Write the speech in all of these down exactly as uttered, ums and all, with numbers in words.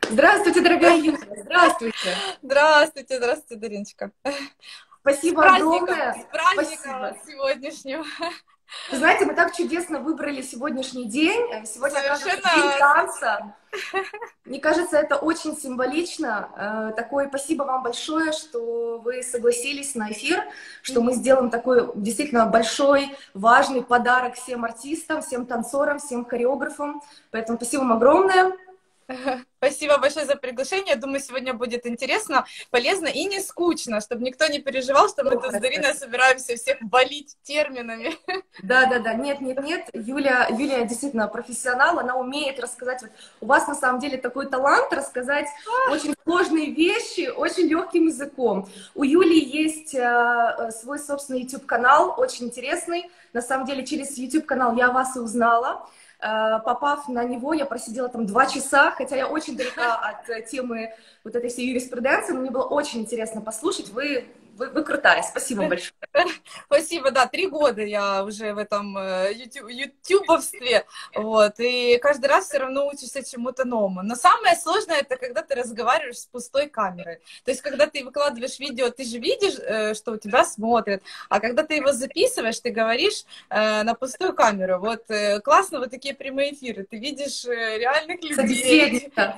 Здравствуйте, дорогая Юля, здравствуйте. Здравствуйте, здравствуйте, Дариночка. С Спасибо праздником, огромное. с праздником вас Спасибо. сегодняшним. Вы знаете, мы так чудесно выбрали сегодняшний день. Э, Сегодня, оказывается, день Совершенно, танца. Мне кажется, это очень символично. Э, Такое спасибо вам большое, что вы согласились на эфир, что мы сделаем такой действительно большой, важный подарок всем артистам, всем танцорам, всем хореографам. Поэтому спасибо вам огромное. спасибо большое за приглашение. Думаю, сегодня будет интересно, полезно и не скучно, чтобы никто не переживал, что мы тут с Дариной собираемся всех валить терминами. Да, да, да, нет, нет, нет, Юля, Юлия действительно профессионал, она умеет рассказать, вот у вас на самом деле такой талант рассказать очень сложные вещи очень легким языком. У Юли есть э, свой собственный YouTube-канал, очень интересный, на самом деле через YouTube-канал я вас и узнала. Э, попав на него, я просидела там два часа, хотя я очень далека от э, темы вот этой всей юриспруденции, но мне было очень интересно послушать, вы, вы, вы крутая, спасибо большое. Спасибо, да, три года я уже в этом э, ютю- ютубовстве, вот, и каждый раз все равно учишься чему-то новому. Но самое сложное, это когда ты разговариваешь с пустой камерой. То есть, когда ты выкладываешь видео, ты же видишь, э, что у тебя смотрят, а когда ты его записываешь, ты говоришь э, на пустую камеру. Вот э, классно вот такие прямые эфиры, ты видишь э, реальных людей. Собеседника,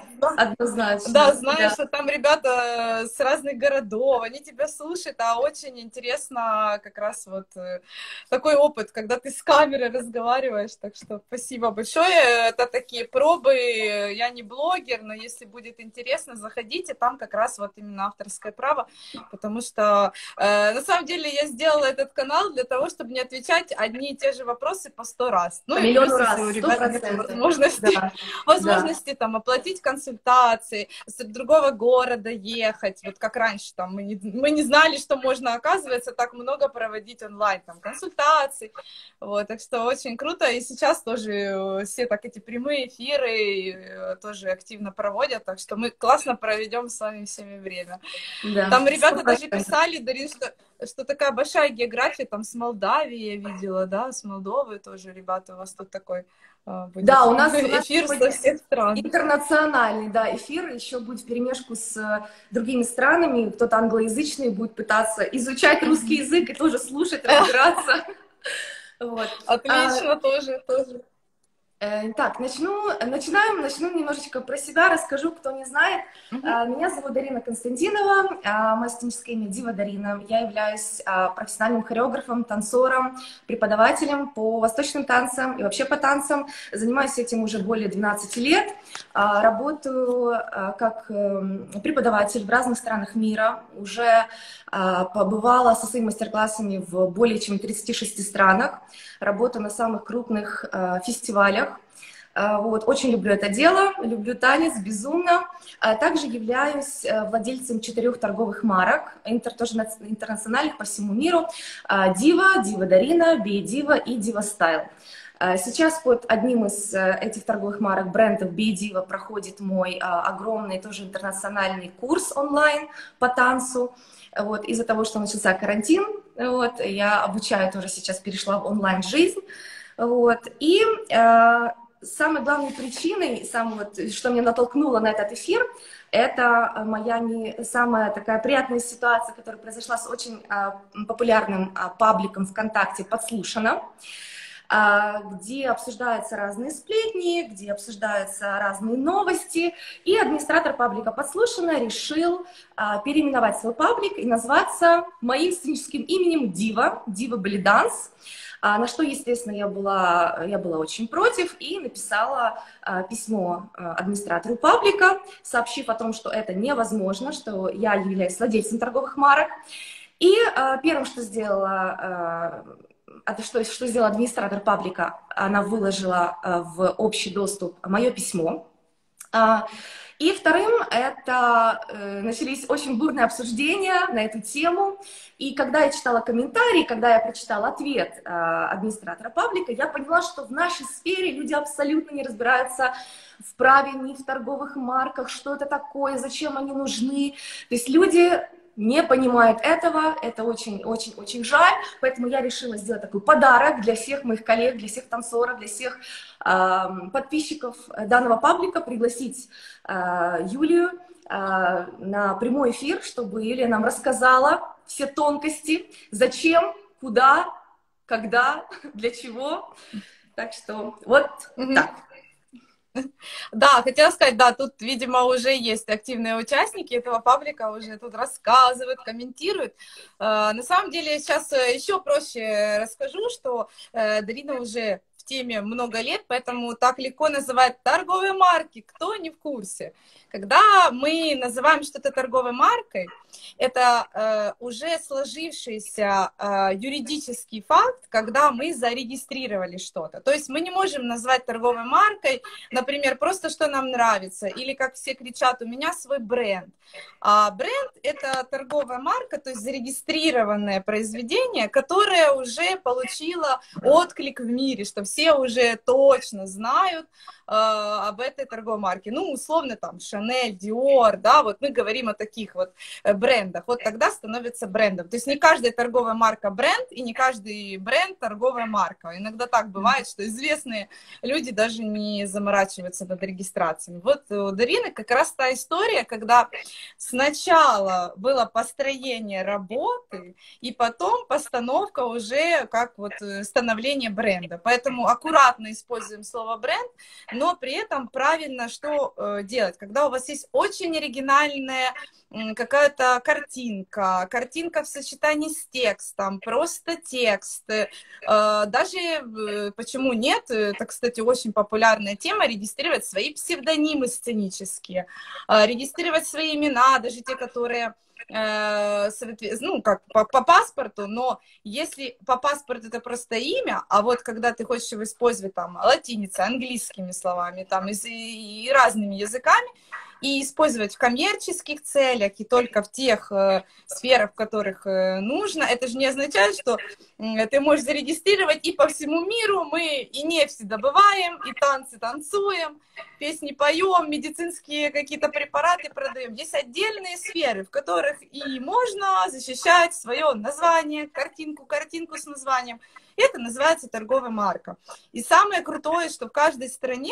Да, однозначно. знаешь, Да. что там ребята с разных городов, они тебя слушают, а очень интересно как раз вот э, такой опыт, когда ты с камерой разговариваешь, так что спасибо большое, это такие пробы, я не блогер, но если будет интересно, заходите, там как раз вот именно авторское право, потому что э, на самом деле я сделала этот канал для того, чтобы не отвечать одни и те же вопросы по сто раз, ну По и миллиону плюс, если у раз, сто ребят нет процентов. возможности, Да, да. возможности там оплатить консультации, с другого города ехать, вот как раньше, там, мы не, мы не знали, что можно, оказывается, так много проводить онлайн, там, консультаций, вот, так что очень круто, и сейчас тоже все так эти прямые эфиры тоже активно проводят, так что мы классно проведем с вами всеми время. Да, Там сто ребята даже процентов. писали, Дарин, что, что такая большая география, там, с Молдавии я видела, да, с Молдовы тоже ребята, у вас тут такой а, будет Да, у нас, у нас эфир со сегодня всех стран. интернациональный, да, эфир, еще будет вперемешку с э, другими странами, кто-то англоязычный будет пытаться изучать русский язык и тоже слушать, разбираться. Вот. А, Отлично, тоже, тоже. Э, Так, начну, начинаем, начну немножечко про себя, расскажу, кто не знает. Мгм. Э, Меня зовут Дарина Константинова, а мое сценическое имя Дива Дарина. Я являюсь а, профессиональным хореографом, танцором, преподавателем по восточным танцам и вообще по танцам. Занимаюсь этим уже более двенадцати лет. А, Работаю а, как эм, преподаватель в разных странах мира. Уже а, побывала со своими мастер-классами в более чем тридцати шести странах. Работаю на самых крупных э, фестивалях. Э, вот, очень люблю это дело, люблю танец безумно. А также являюсь э, владельцем четырех торговых марок, интер, тоже нац- интернациональных по всему миру. Э, Дива, Дива Дарина, Би Дива и Дива Стайл. Э, Сейчас под одним из э, этих торговых марок брендов Би Дива проходит мой э, огромный тоже интернациональный курс онлайн по танцу. Вот, из-за того, что начался карантин, вот, я обучаю тоже сейчас, перешла в онлайн-жизнь. Вот, и э, самой главной причиной, самой, вот, что меня натолкнуло на этот эфир, это моя не самая такая приятная ситуация, которая произошла с очень э, популярным э, пабликом ВКонтакте «Подслушано», где обсуждаются разные сплетни, где обсуждаются разные новости, и администратор паблика «Подслушано» решил а, переименовать свой паблик и назваться моим сценическим именем Дива, Дива Белиданс, а, на что, естественно, я была, я была очень против и написала а, письмо а, администратору паблика, сообщив о том, что это невозможно, что я являюсь владельцем торговых марок. И а, первым, что сделала... А, это что, что сделал администратор паблика, она выложила э, в общий доступ мое письмо. А, и вторым, это э, начались очень бурные обсуждения на эту тему. И когда я читала комментарии, когда я прочитала ответ э, администратора паблика, я поняла, что в нашей сфере люди абсолютно не разбираются в праве, ни в торговых марках, что это такое, зачем они нужны. То есть люди не понимают этого, это очень-очень-очень жаль, поэтому я решила сделать такой подарок для всех моих коллег, для всех танцоров, для всех э, подписчиков данного паблика, пригласить э, Юлию э, на прямой эфир, чтобы Юлия нам рассказала все тонкости, зачем, куда, когда, для чего. Так что вот mm-hmm. так. Да, хотела сказать, да, тут, видимо, уже есть активные участники этого паблика, уже тут рассказывают, комментируют. На самом деле, сейчас еще проще расскажу, что Дарина уже в теме много лет, поэтому так легко называют торговые марки, кто не в курсе. Когда мы называем что-то торговой маркой, это э, уже сложившийся э, юридический факт, когда мы зарегистрировали что-то. То есть мы не можем назвать торговой маркой, например, просто что нам нравится, или как все кричат, у меня свой бренд. А бренд — это торговая марка, то есть зарегистрированное произведение, которое уже получило отклик в мире, что все уже точно знают э, об этой торговой марке. Ну, условно, там, Шанель, Диор, да, вот мы говорим о таких вот брендах. Вот тогда становится брендом. То есть не каждая торговая марка бренд, и не каждый бренд торговая марка. Иногда так бывает, что известные люди даже не заморачиваются над регистрацией. Вот у Дарины как раз та история, когда сначала было построение работы, и потом постановка уже как вот становление бренда. Поэтому аккуратно используем слово бренд, но при этом правильно что э, делать, когда у вас есть очень оригинальная какая-то картинка, картинка в сочетании с текстом, просто текст. Даже, почему нет, это, кстати, очень популярная тема, регистрировать свои псевдонимы сценические, регистрировать свои имена, даже те, которые ну, как по, по паспорту, но если по паспорту это просто имя, а вот когда ты хочешь его использовать там латиницей, английскими словами, там, и, и разными языками, и использовать в коммерческих целях и только в тех э, сферах, в которых э, нужно, это же не означает, что э, ты можешь зарегистрировать и по всему миру мы и нефть добываем, и танцы танцуем, песни поем, медицинские какие-то препараты продаем. Есть отдельные сферы, в которых и можно защищать свое название, картинку, картинку с названием. И это называется торговая марка. И самое крутое, что в каждой стране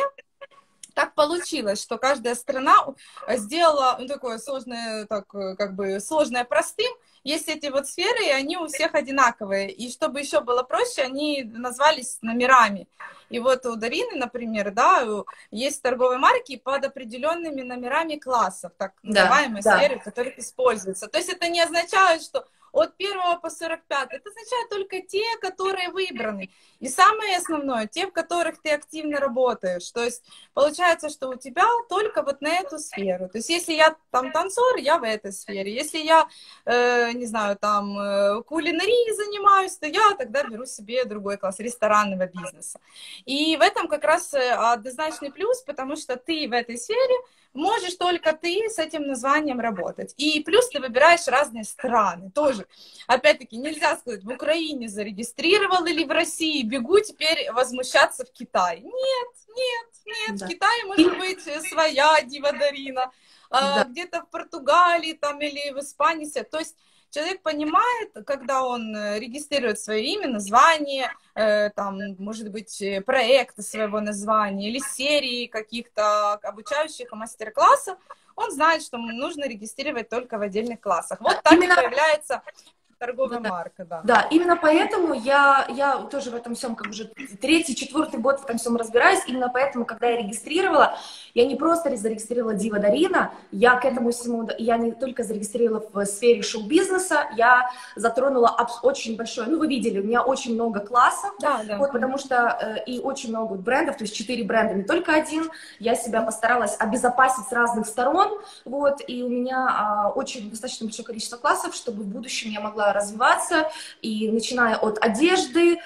так получилось, что каждая страна сделала ну, такое сложное, так, как бы сложное простым. Есть эти вот сферы, и они у всех одинаковые. И чтобы еще было проще, они назвались номерами. И вот у Дарины, например, да, есть торговые марки под определенными номерами классов, так называемые да, сферы, да. в которых используются. То есть это не означает, что от первого по сорок пятый. Это означает только те, которые выбраны. И самое основное, те, в которых ты активно работаешь. То есть получается, что у тебя только вот на эту сферу. То есть если я там танцор, я в этой сфере. Если я, э, не знаю, там э, кулинарией занимаюсь, то я тогда беру себе другой класс ресторанного бизнеса. И в этом как раз однозначный плюс, потому что ты в этой сфере можешь только ты с этим названием работать. И плюс ты выбираешь разные страны тоже. Опять-таки, нельзя сказать, в Украине зарегистрировал или в России, бегу теперь возмущаться в Китай. Нет, нет, нет, да. В Китае может быть своя Дива Дарина, да. Где-то в Португалии там, или в Испании. То есть человек понимает, когда он регистрирует свое имя, название, э, там, может быть, проекта своего названия или серии каких-то обучающих мастер-классов, он знает, что нужно регистрировать только в отдельных классах. Вот так Именно... и появляется торговая да, марка, да. Да, именно поэтому я, я тоже в этом всем как уже третий, четвертый год в этом всем разбираюсь. Именно поэтому, когда я регистрировала, я не просто зарегистрировала Дива Дарина, я к этому всему, я не только зарегистрировала в сфере шоу-бизнеса, я затронула очень большое, ну вы видели, у меня очень много классов, да, да. Вот, потому что э, и очень много брендов, то есть четыре бренда, не только один. Я себя постаралась обезопасить с разных сторон, вот, и у меня э, очень достаточно большое количество классов, чтобы в будущем я могла развиваться, и начиная от одежды,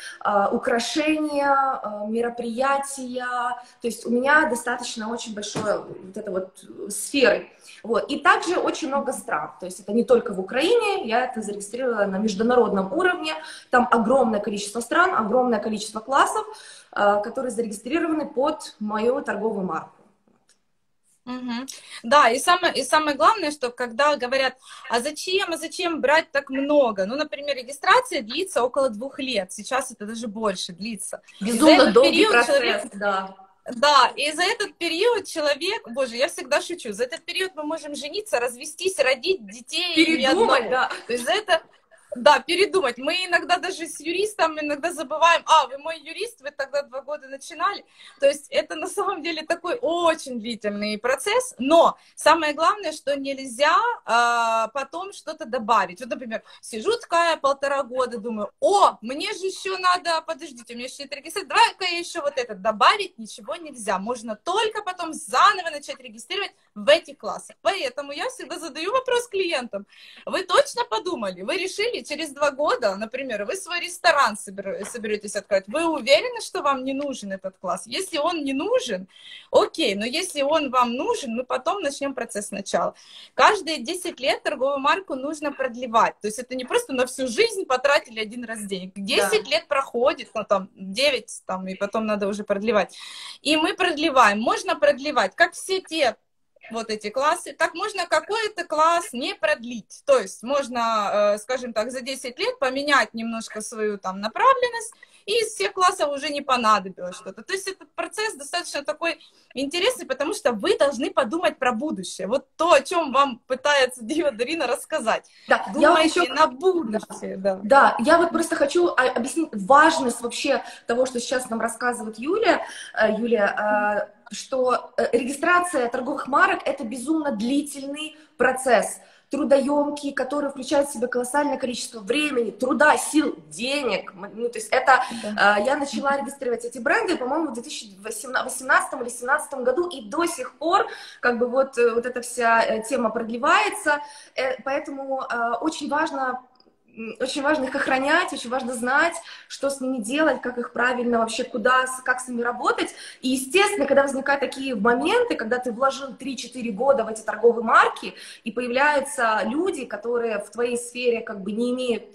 украшения, мероприятия, то есть у меня достаточно очень большое вот это вот сферы. Вот. И также очень много стран, то есть это не только в Украине, я это зарегистрировала на международном уровне, там огромное количество стран, огромное количество классов, которые зарегистрированы под мою торговую марку. Мгм. Да, и самое, и самое главное, что когда говорят, а зачем, а зачем брать так много? Ну, например, регистрация длится около двух лет, сейчас это даже больше длится. И за Безумно этот долгий период человек, процесс, да. да, и за этот период человек, боже, я всегда шучу, за этот период мы можем жениться, развестись, родить детей ни Передумать, одного. да. То есть за это, да, передумать. Мы иногда даже с юристом иногда забываем, а, вы мой юрист, вы тогда два года начинали. То есть это на самом деле такой очень длительный процесс, но самое главное, что нельзя а, потом что-то добавить. Вот, например, сижу такая полтора года, думаю, о, мне же еще надо, подождите, у меня еще нет регистрации, давай-ка я еще вот это добавить, ничего нельзя. Можно только потом заново начать регистрировать в этих классах. Поэтому я всегда задаю вопрос клиентам. Вы точно подумали? Вы решили через два года, например, вы свой ресторан соберетесь открыть. Вы уверены, что вам не нужен этот класс? Если он не нужен, окей, но если он вам нужен, мы потом начнем процесс сначала. Каждые десять лет торговую марку нужно продлевать. То есть это не просто на всю жизнь потратили один раз денег. десять Да. лет проходит, ну там девять, там, и потом надо уже продлевать. И мы продлеваем. Можно продлевать, как все те вот эти классы, так можно какой-то класс не продлить. То есть можно, скажем так, за десять лет поменять немножко свою там направленность, и из всех классов уже не понадобилось что-то. То есть этот процесс достаточно такой интересный, потому что вы должны подумать про будущее. Вот то, о чем вам пытается Дива Дарина рассказать. Да, Думайте я вот еще... на будущее. Да. Да. да, я вот просто хочу объяснить важность вообще того, что сейчас нам рассказывает Юля. Юля, что регистрация торговых марок – это безумно длительный процесс, трудоемкий, который включает в себя колоссальное количество времени, труда, сил, денег. Ну, то есть это да. Я начала регистрировать эти бренды, по-моему, в две тысячи восемнадцатом или две тысячи семнадцатом году, и до сих пор как бы вот, вот эта вся тема продлевается, поэтому очень важно Очень важно их охранять, очень важно знать, что с ними делать, как их правильно вообще, куда, как с ними работать. И, естественно, когда возникают такие моменты, когда ты вложил три-четыре года в эти торговые марки, и появляются люди, которые в твоей сфере как бы не имеют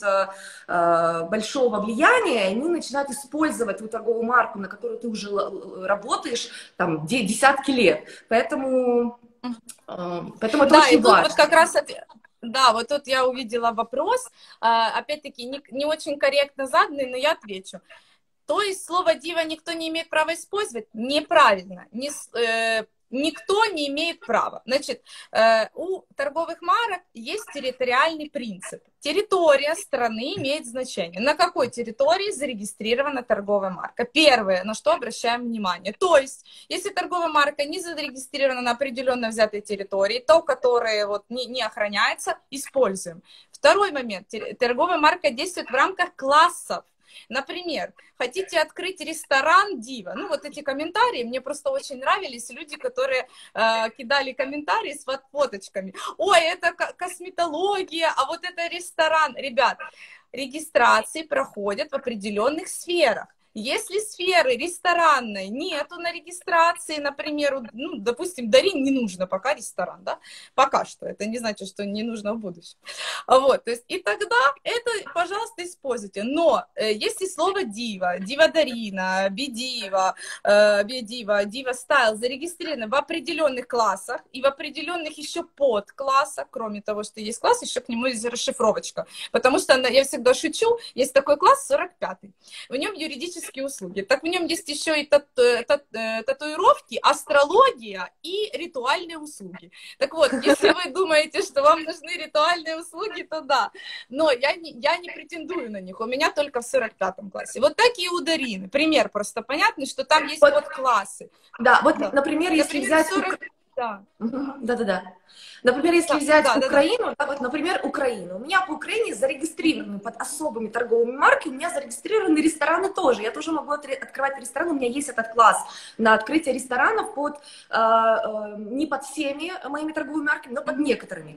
э, большого влияния, они начинают использовать твою торговую марку, на которой ты уже работаешь, там, десятки лет. Поэтому, э, поэтому это да, очень и тут важно. Вот как раз ответ... Да, вот тут я увидела вопрос, опять-таки не, не очень корректно заданный, но я отвечу. То есть слово «дива» никто не имеет права использовать? Неправильно. Не, э, никто не имеет права. Значит, э, у торговых марок есть территориальный принцип. Территория страны имеет значение. На какой территории зарегистрирована торговая марка? Первое, на что обращаем внимание. То есть, если торговая марка не зарегистрирована на определенно взятой территории, то, которая вот не, не охраняется, используем. Второй момент. Торговая марка действует в рамках классов. Например, хотите открыть ресторан Дива? Ну, вот эти комментарии мне просто очень нравились. Люди, которые э, кидали комментарии с фоточками. Ой, это косметология, а вот это ресторан. Ребят, регистрации проходят в определенных сферах. Если сферы ресторанной нету на регистрации, например, ну, допустим, Дарин не нужно пока ресторан, да, пока что, это не значит, что не нужно в будущем. Вот, то есть, и тогда это, пожалуйста, используйте. Но э, если слово Дива, Дива Дарина, Бидива, э, Бидива, Дива Стайл зарегистрированы в определенных классах и в определенных еще подклассах, кроме того, что есть класс, еще к нему есть расшифровочка, потому что я всегда шучу, есть такой класс сорок пятый, в нем юридически услуги. Так в нем есть еще и тату, тату, татуировки, астрология и ритуальные услуги. Так вот, если вы думаете, что вам нужны ритуальные услуги, то да. Но я не, я не претендую на них. У меня только в сорок пятом классе. Вот такие у Дарины. Пример просто понятный, что там есть вот, подклассы. Да, вот, да. например, если например, взять... сорок... Да. Да-да-да. Например, если да, взять да, Украину, да, да, вот, например, Украину. У меня по Украине зарегистрированы под особыми торговыми марками, у меня зарегистрированы рестораны тоже. Я тоже могу открывать рестораны, у меня есть этот класс на открытие ресторанов под, э, э, не под всеми моими торговыми марками, но под некоторыми.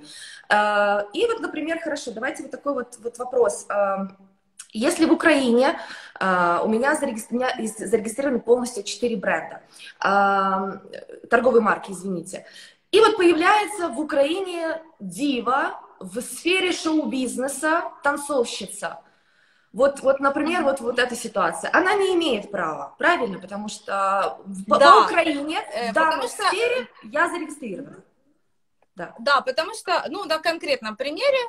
Э, и вот, например, хорошо, давайте вот такой вот, вот вопрос. Если в Украине uh, у меня зарегистрированы, зарегистрированы полностью четыре бренда, uh, торговые марки, извините, и вот появляется в Украине дива в сфере шоу-бизнеса, танцовщица, Вот, вот, например, вот, вот эта ситуация, она не имеет права, правильно? Потому что в, Да, по Украине в э, данной потому что сфере я зарегистрирована. Да. Да, потому что, ну, на конкретном примере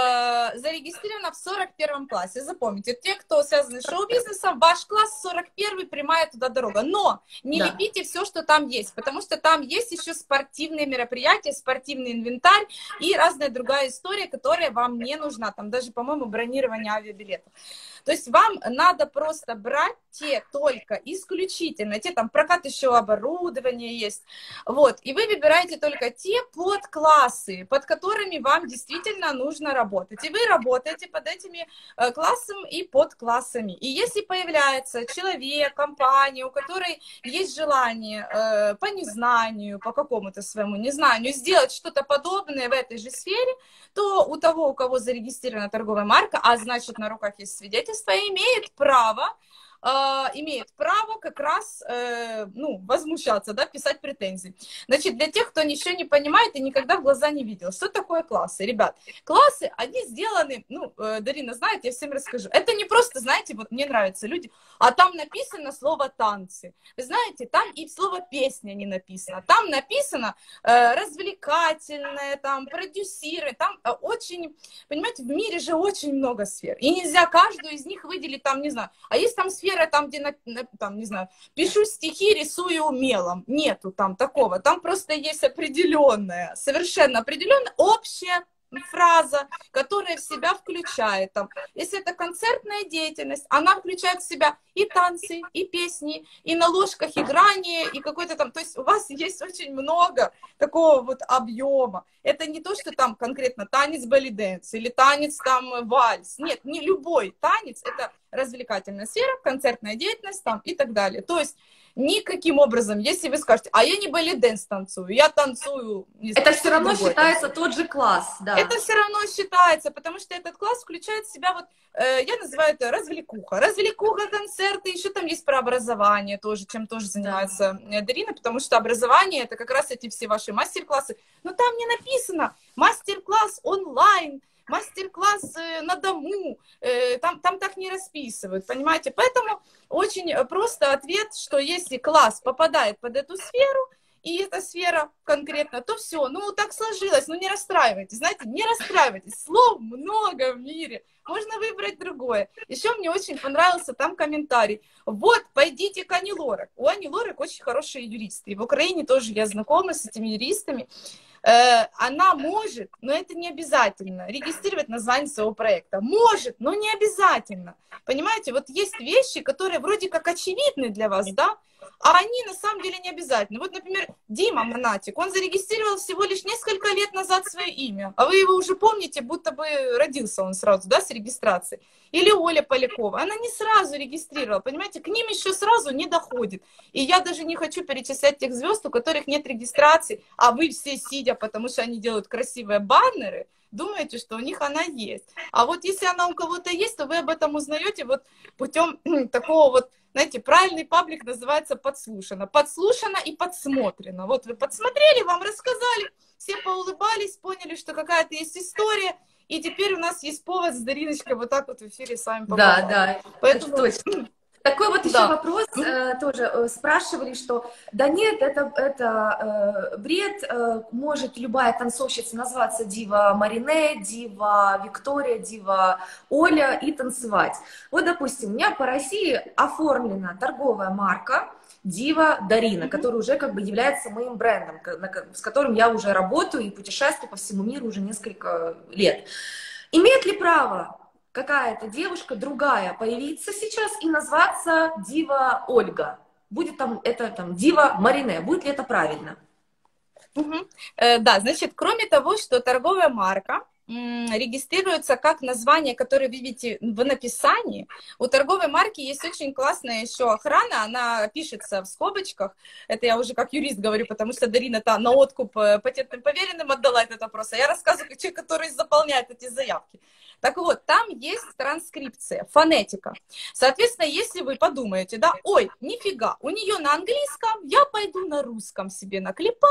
э, зарегистрировано в сорок первом классе. Запомните, те, кто связаны с шоу-бизнесом, ваш класс сорок первый, прямая туда дорога. Но не Да. лепите все, что там есть, потому что там есть еще спортивные мероприятия, спортивный инвентарь и разная другая история, которая вам не нужна. Там даже, по-моему, бронирование авиабилетов. То есть вам надо просто брать те только исключительно, те там прокат еще оборудования есть, вот, и вы выбираете только те подклассы, под которыми вам действительно нужно работать, и вы работаете под этими э, классами и подклассами, и если появляется человек, компания, у которой есть желание э, по незнанию, по какому-то своему незнанию сделать что-то подобное в этой же сфере, то у того, у кого зарегистрирована торговая марка, а значит на руках есть свидетельство, имеет право, э, имеет право как раз, э, ну, возмущаться, да, писать претензии. Значит, для тех, кто ничего не понимает и никогда в глаза не видел, что такое классы? Ребят, классы, они сделаны, ну, э, Дарина знает, я всем расскажу. Это не просто, знаете, вот мне нравятся люди, а там написано слово «танцы». Вы знаете, там и слово «песня» не написано. Там написано э, развлекательное, там, продюсирование, там э, очень, понимаете, в мире же очень много сфер. И нельзя каждую из них выделить, там, не знаю, а есть там сфера, там, где, на, на, там, не знаю, пишу стихи, рисую мелом. Нету там такого. Там просто есть определенная, совершенно определенная общая фраза, которая в себя включает, там, если это концертная деятельность, она включает в себя и танцы, и песни, и на ложках играние, и какой-то там, то есть у вас есть очень много такого вот объема. Это не то, что там конкретно танец белли-дэнс или танец там вальс. Нет, не любой танец, это развлекательная сфера, концертная деятельность там и так далее. То есть никаким образом, если вы скажете, а я не белли-дэнс танцую, я танцую... Это все равно считается танцует. тот же класс, да. Это все равно считается, потому что этот класс включает в себя, вот, э, я называю это развлекуха. Развлекуха, концерты, еще там есть про образование тоже, чем тоже занимается да. Дарина, потому что образование, это как раз эти все ваши мастер-классы. Но там не написано мастер-класс онлайн, мастер-класс на дому, там, там так не расписывают, понимаете? Поэтому очень просто ответ, что если класс попадает под эту сферу, и эта сфера конкретно, то все, ну так сложилось, ну не расстраивайтесь, знаете, не расстраивайтесь, слов много в мире, можно выбрать другое. Еще мне очень понравился там комментарий, вот, пойдите к Ани Лорак, у Ани Лорак очень хорошие юристы, и в Украине тоже я знакома с этими юристами, она может, но это не обязательно, регистрировать название своего проекта. Может, но не обязательно. Понимаете, вот есть вещи, которые вроде как очевидны для вас, да, а они на самом деле не обязательны. Вот, например, Дима Монатик, он зарегистрировал всего лишь несколько лет назад свое имя, а вы его уже помните, будто бы родился он сразу, да, с регистрацией. Или Оля Полякова, она не сразу регистрировала, понимаете, к ним еще сразу не доходит. И я даже не хочу перечислять тех звезд, у которых нет регистрации, а вы все сидя, потому что они делают красивые баннеры, думаете, что у них она есть. А вот если она у кого-то есть, то вы об этом узнаете вот путем такого вот, знаете, правильный паблик называется подслушано. Подслушано и подсмотрено. Вот вы подсмотрели, вам рассказали, все поулыбались, поняли, что какая-то есть история, и теперь у нас есть повод с Дариночкой вот так вот в эфире с вами поболтать. Да, да, поэтому... точно. Такой вот еще да. вопрос э, тоже э, спрашивали, что да нет, это, это э, бред, э, может любая танцовщица назваться Дива Марине, Дива Виктория, Дива Оля и танцевать. Вот, допустим, у меня по России оформлена торговая марка Дива Дарина, mm-hmm. который уже как бы является моим брендом, с которым я уже работаю и путешествую по всему миру уже несколько лет. Имеет ли право какая-то девушка другая появиться сейчас и назваться Дива Ольга? Будет там это там Дива Марине, будет ли это правильно? Угу. Э, да, значит, кроме того, что торговая марка м, регистрируется как название, которое вы видите в написании, у торговой марки есть очень классная еще охрана, она пишется в скобочках, это я уже как юрист говорю, потому что Дарина-то на откуп патентным поверенным отдала этот вопрос, а я рассказываю как человек, который заполняет эти заявки. Так вот, там есть транскрипция, фонетика. Соответственно, если вы подумаете, да, ой, нифига, у нее на английском, я пойду на русском себе наклепаю,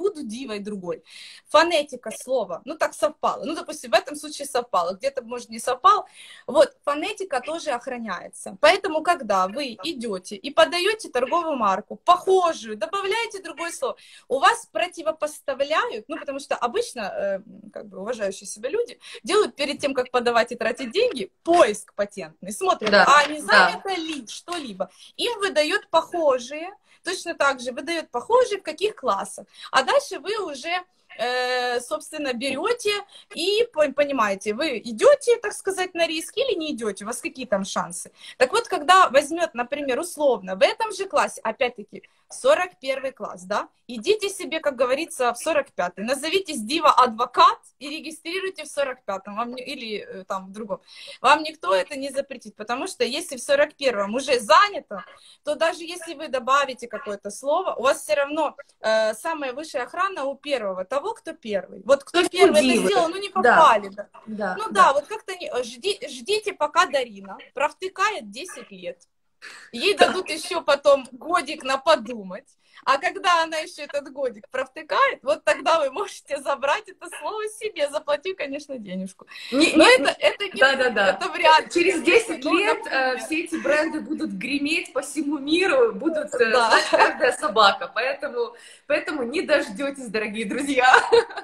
буду дивой другой. Фонетика слова, ну так совпало. Ну, допустим, в этом случае совпало, где-то, может, не совпал. Вот, фонетика тоже охраняется. Поэтому, когда вы идете и подаете торговую марку, похожую, добавляете другое слово, у вас противопоставляют, ну, потому что обычно, э, как бы, уважающие себя люди делают перед тем, как подавать и тратить деньги, поиск патентный, смотрят, да, а не занято да. ли что-либо. Им выдает похожие, точно так же выдает похожие в каких классах. А дальше вы уже, э, собственно, берете и понимаете, вы идете, так сказать, на риск или не идете, у вас какие там шансы. Так вот, когда возьмет, например, условно, в этом же классе, опять-таки, сорок первый класс, да, идите себе, как говорится, в сорок пятый, назовитесь Дива-адвокат и регистрируйте в сорок пятом, вам, или э, там в другом. Вам никто это не запретит, потому что если в сорок первом уже занято, то даже если вы добавите какое-то слово, у вас все равно э, самая высшая охрана у первого, того, кто первый. Вот кто первый это сделал, ну не попали. Да. Да. Да, ну да, да вот как-то не... Жди, ждите, пока Дарина провтыкает десять лет. Ей дадут еще потом годик на подумать. А когда она еще этот годик провтыкает, вот тогда вы можете забрать это слово себе, заплатив, конечно, денежку. Не, Но не, это, это, не, да, да, да. это вряд ли. Через десять лет э, все эти бренды будут греметь по всему миру, будут э, да. знать каждая собака. Поэтому, поэтому не дождетесь, дорогие друзья.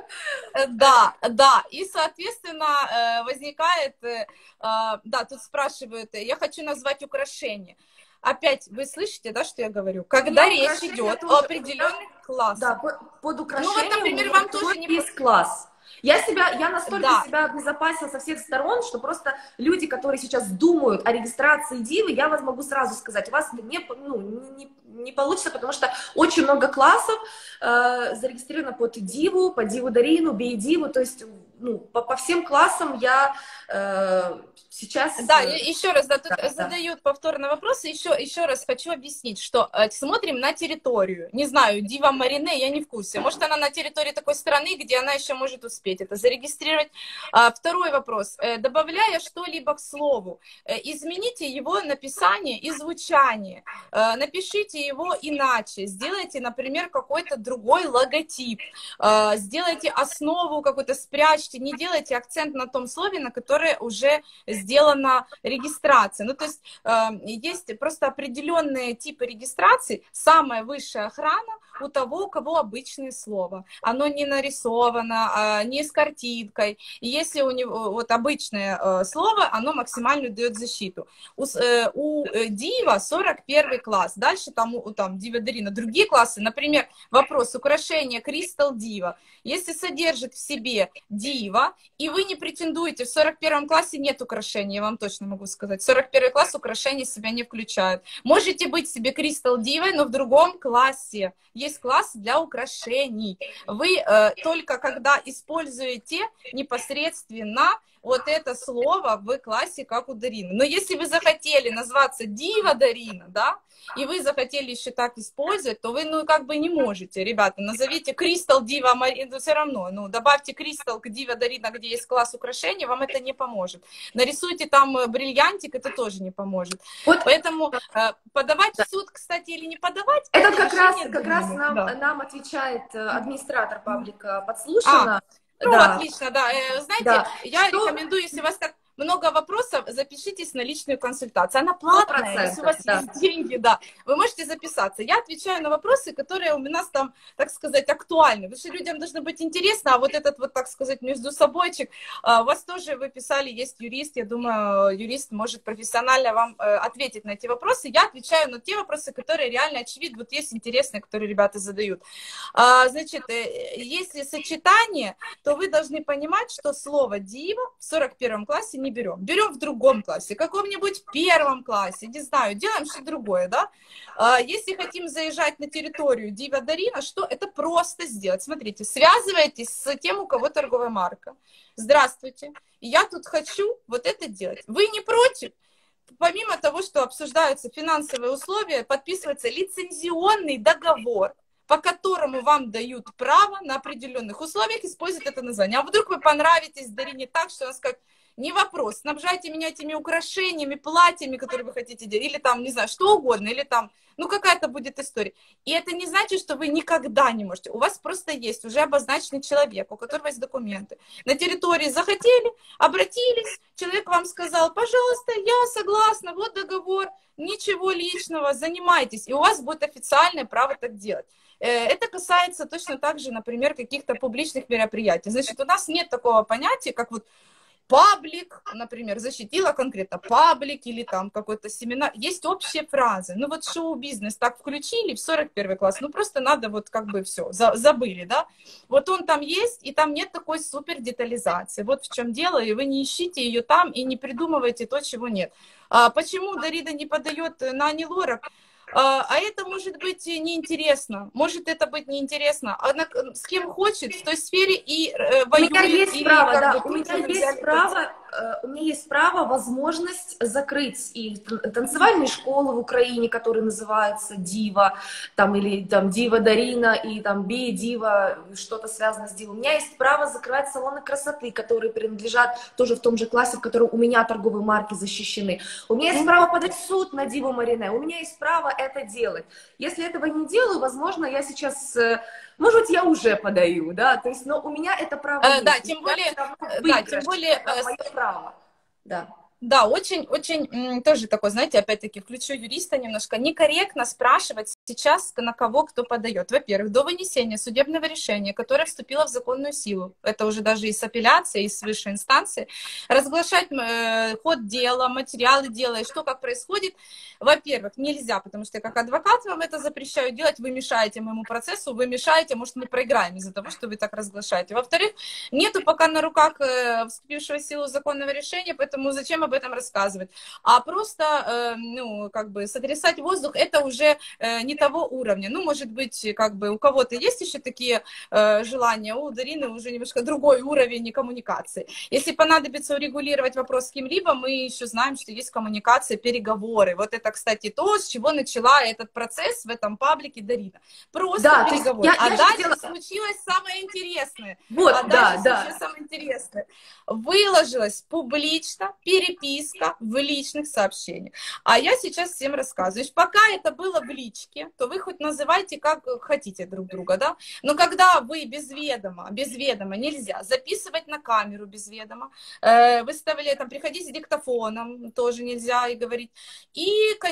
Да, да. И, соответственно, возникает, да, тут спрашивают, я хочу назвать украшение. Опять, вы слышите, да, что я говорю? Когда ну, речь идет тоже, о определенных классах. Да, под, под украшением ну, вот, например, вам тоже не есть класс. Я себя, я настолько да. себя обезопасила со всех сторон, что просто люди, которые сейчас думают о регистрации Дивы, я вас могу сразу сказать, у вас не, ну, не, не получится, потому что очень много классов э, зарегистрировано под Диву, по Диву Дарину, Бей Диву, то есть ну, по, по всем классам я э, сейчас... Да, еще раз, да, тут да, задают да. повторно вопросы, еще, еще раз хочу объяснить, что э, смотрим на территорию, не знаю, Дива Марине, я не в курсе, может она на территории такой страны, где она еще может успеть это зарегистрировать. А, второй вопрос, э, добавляя что-либо к слову, э, измените его написание и звучание, э, напишите его иначе, сделайте, например, какой-то другой логотип, э, сделайте основу какую-то, спрячьте, не делайте акцент на том слове, на которое уже сделана регистрация. Ну, то есть э, есть просто определенные типы регистрации. Самая высшая охрана у того, у кого обычное слово. Оно не нарисовано, э, не с картинкой. И если у него вот обычное э, слово, оно максимально дает защиту. У, э, у Дива сорок первый класс. Дальше там, у, там Дива Дарина, другие классы. Например, вопрос украшения Crystal Diva. Если содержит в себе Дива, и вы не претендуете, в сорок первом классе нет украшений, я вам точно могу сказать. сорок первый класс украшения в себя не включают. Можете быть себе Crystal Diva, но в другом классе. Есть класс для украшений. Вы э, только когда используете непосредственно вот это слово в классе, как у Дарины. Но если вы захотели назваться Дива Дарина, да, и вы захотели еще так использовать, то вы, ну, как бы не можете, ребята, назовите Crystal Diva Marina, все равно, ну, добавьте Crystal к Дива Дарина, где есть класс украшений, вам это не поможет. Нарисуйте там бриллиантик, это тоже не поможет. Вот. Поэтому э, подавать да. в суд, кстати, или не подавать... Это как раз, как раз нам, да. нам отвечает администратор паблика «Подслушано». А. Ну, да. Отлично, да. Знаете, да. я что... рекомендую, если у вас так много вопросов, запишитесь на личную консультацию. Она платная, если у вас да. есть деньги, да. Вы можете записаться. Я отвечаю на вопросы, которые у нас там, так сказать, актуальны. Потому что людям должно быть интересно, а вот этот вот, так сказать, между собойчик. У вас тоже, вы писали, есть юрист. Я думаю, юрист может профессионально вам ответить на эти вопросы. Я отвечаю на те вопросы, которые реально очевидны. Вот есть интересные, которые ребята задают. Значит, если сочетание, то вы должны понимать, что слово «дива» в сорок первом классе не берем. Берем в другом классе, каком-нибудь первом классе, не знаю, делаем что-то другое, да. Если хотим заезжать на территорию Дива Дарина, что это просто сделать? Смотрите, связывайтесь с тем, у кого торговая марка. Здравствуйте, я тут хочу вот это делать. Вы не против? Помимо того, что обсуждаются финансовые условия, подписывается лицензионный договор, по которому вам дают право на определенных условиях использовать это название. А вдруг вы понравитесь Дарине так, что она скажет: не вопрос, снабжайте меня этими украшениями, платьями, которые вы хотите делать, или там, не знаю, что угодно, или там, ну, какая-то будет история. И это не значит, что вы никогда не можете. У вас просто есть уже обозначенный человек, у которого есть документы. На территории захотели, обратились, человек вам сказал, пожалуйста, я согласна, вот договор, ничего личного, занимайтесь, и у вас будет официальное право так делать. Это касается точно так же, например, каких-то публичных мероприятий. Значит, у нас нет такого понятия, как вот паблик, например, защитила конкретно паблик или там какой-то семинар. Есть общие фразы. Ну вот шоу-бизнес так включили в сорок первый класс, ну просто надо вот как бы все, за, забыли, да? Вот он там есть, и там нет такой супер детализации. Вот в чем дело, и вы не ищите ее там и не придумывайте то, чего нет. А почему Дарида не подает на Ани Лорак? А это может быть неинтересно, может это быть неинтересно. Она с кем хочет в той сфере и э, воюет. У меня есть или право, как да, бы, у меня есть право, э, у меня есть право, возможность закрыть и танцевальные школы в Украине, которые называются Дива, там, или там Дива Дарина, и там Би Дива, что-то связано с Дивой. У меня есть право закрывать салоны красоты, которые принадлежат тоже в том же классе, в котором у меня торговые марки защищены. У меня есть право подать в суд на Диву Марине, у меня есть право это делать. Если этого не делаю, возможно, я сейчас, может быть, я уже подаю, да, то есть, но у меня это право э, есть. Да, тем более, да, тем более, это мое право, да. Да, очень, очень, тоже такой, знаете, опять-таки, включу юриста немножко, некорректно спрашивать сейчас, на кого кто подает. Во-первых, до вынесения судебного решения, которое вступило в законную силу, это уже даже и с апелляцией, и с высшей инстанции, разглашать э, ход дела, материалы дела, и что, как происходит, во-первых, нельзя, потому что я как адвокат вам это запрещаю делать, вы мешаете моему процессу, вы мешаете, может, мы проиграем из-за того, что вы так разглашаете. Во-вторых, нету пока на руках э, вступившего в силу законного решения, поэтому зачем об этом рассказывать, а просто, э, ну, как бы сотрясать воздух, это уже э, не того уровня. Ну, может быть, как бы у кого-то есть еще такие э, желания, у Дарины уже немножко другой уровень коммуникации. Если понадобится урегулировать вопрос с кем-либо, мы еще знаем, что есть коммуникация, переговоры. Вот это, кстати, то, с чего начала этот процесс в этом паблике Дарина. Просто да, переговоры. Я, а я дальше хотела... случилось самое интересное. Вот, а да, дальше да. случилось самое интересное. Выложилась публично переписка в личных сообщениях. А я сейчас всем рассказываю. Пока это было в личке, то вы хоть называйте как хотите друг друга, да? Но когда вы без ведома, без ведома нельзя записывать на камеру без ведома, э, выставляя, там, приходить с диктофоном, тоже нельзя и говорить. И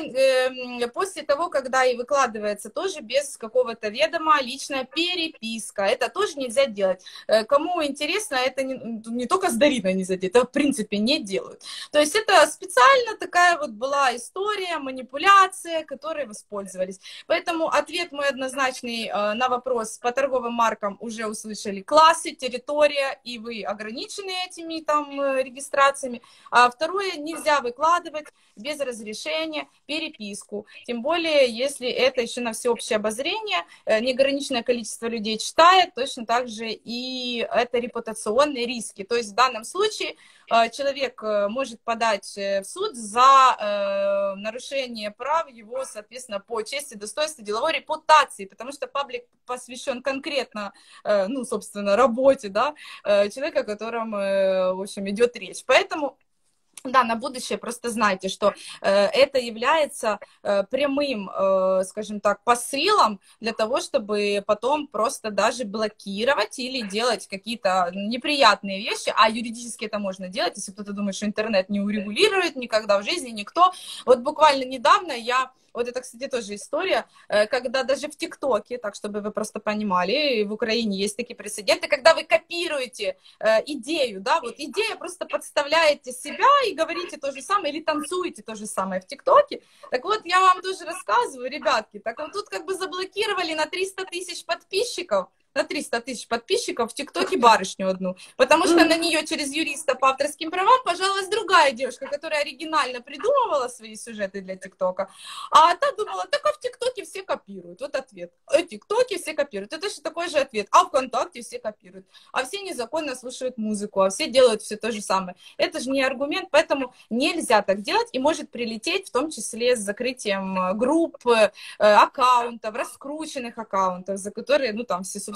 э, после того, когда и выкладывается тоже без какого-то ведома личная переписка, это тоже нельзя делать. Э, кому интересно, это не, не только с Дариной не задеть, это в принципе не делают. То есть это специально такая вот была история, манипуляция, которой воспользовались. Поэтому ответ мой однозначный на вопрос по торговым маркам уже услышали: классы, территория, и вы ограничены этими там регистрациями. А второе, нельзя выкладывать без разрешения переписку. Тем более, если это еще на всеобщее обозрение, неограниченное количество людей читает, точно так же и это репутационные риски. То есть в данном случае человек может подать в суд за э, нарушение прав его, соответственно, по чести, достоинству, деловой репутации, потому что паблик посвящен конкретно, э, ну, собственно, работе, да, э, человека, о котором, э, в общем, идет речь. Поэтому да, на будущее просто знайте, что э, это является э, прямым, э, скажем так, посылом для того, чтобы потом просто даже блокировать или делать какие-то неприятные вещи, а юридически это можно делать, если кто-то думает, что интернет не урегулирует никогда в жизни никто. Вот буквально недавно я... Вот это, кстати, тоже история, когда даже в ТикТоке, так чтобы вы просто понимали, в Украине есть такие прецеденты, когда вы копируете э, идею, да, вот идея, просто подставляете себя и говорите то же самое, или танцуете то же самое в ТикТоке. Так вот, я вам тоже рассказываю, ребятки, так вот тут как бы заблокировали на триста тысяч подписчиков, на триста тысяч подписчиков в ТикТоке барышню одну, потому что на нее через юриста по авторским правам пожаловалась другая девушка, которая оригинально придумывала свои сюжеты для ТикТока, а та думала, так а в ТикТоке все копируют. Вот ответ. В ТикТоке все копируют. Это же такой же ответ. А ВКонтакте все копируют. А все незаконно слушают музыку, а все делают все то же самое. Это же не аргумент, поэтому нельзя так делать, и может прилететь в том числе с закрытием групп, аккаунтов, раскрученных аккаунтов, за которые, ну там все, собственно,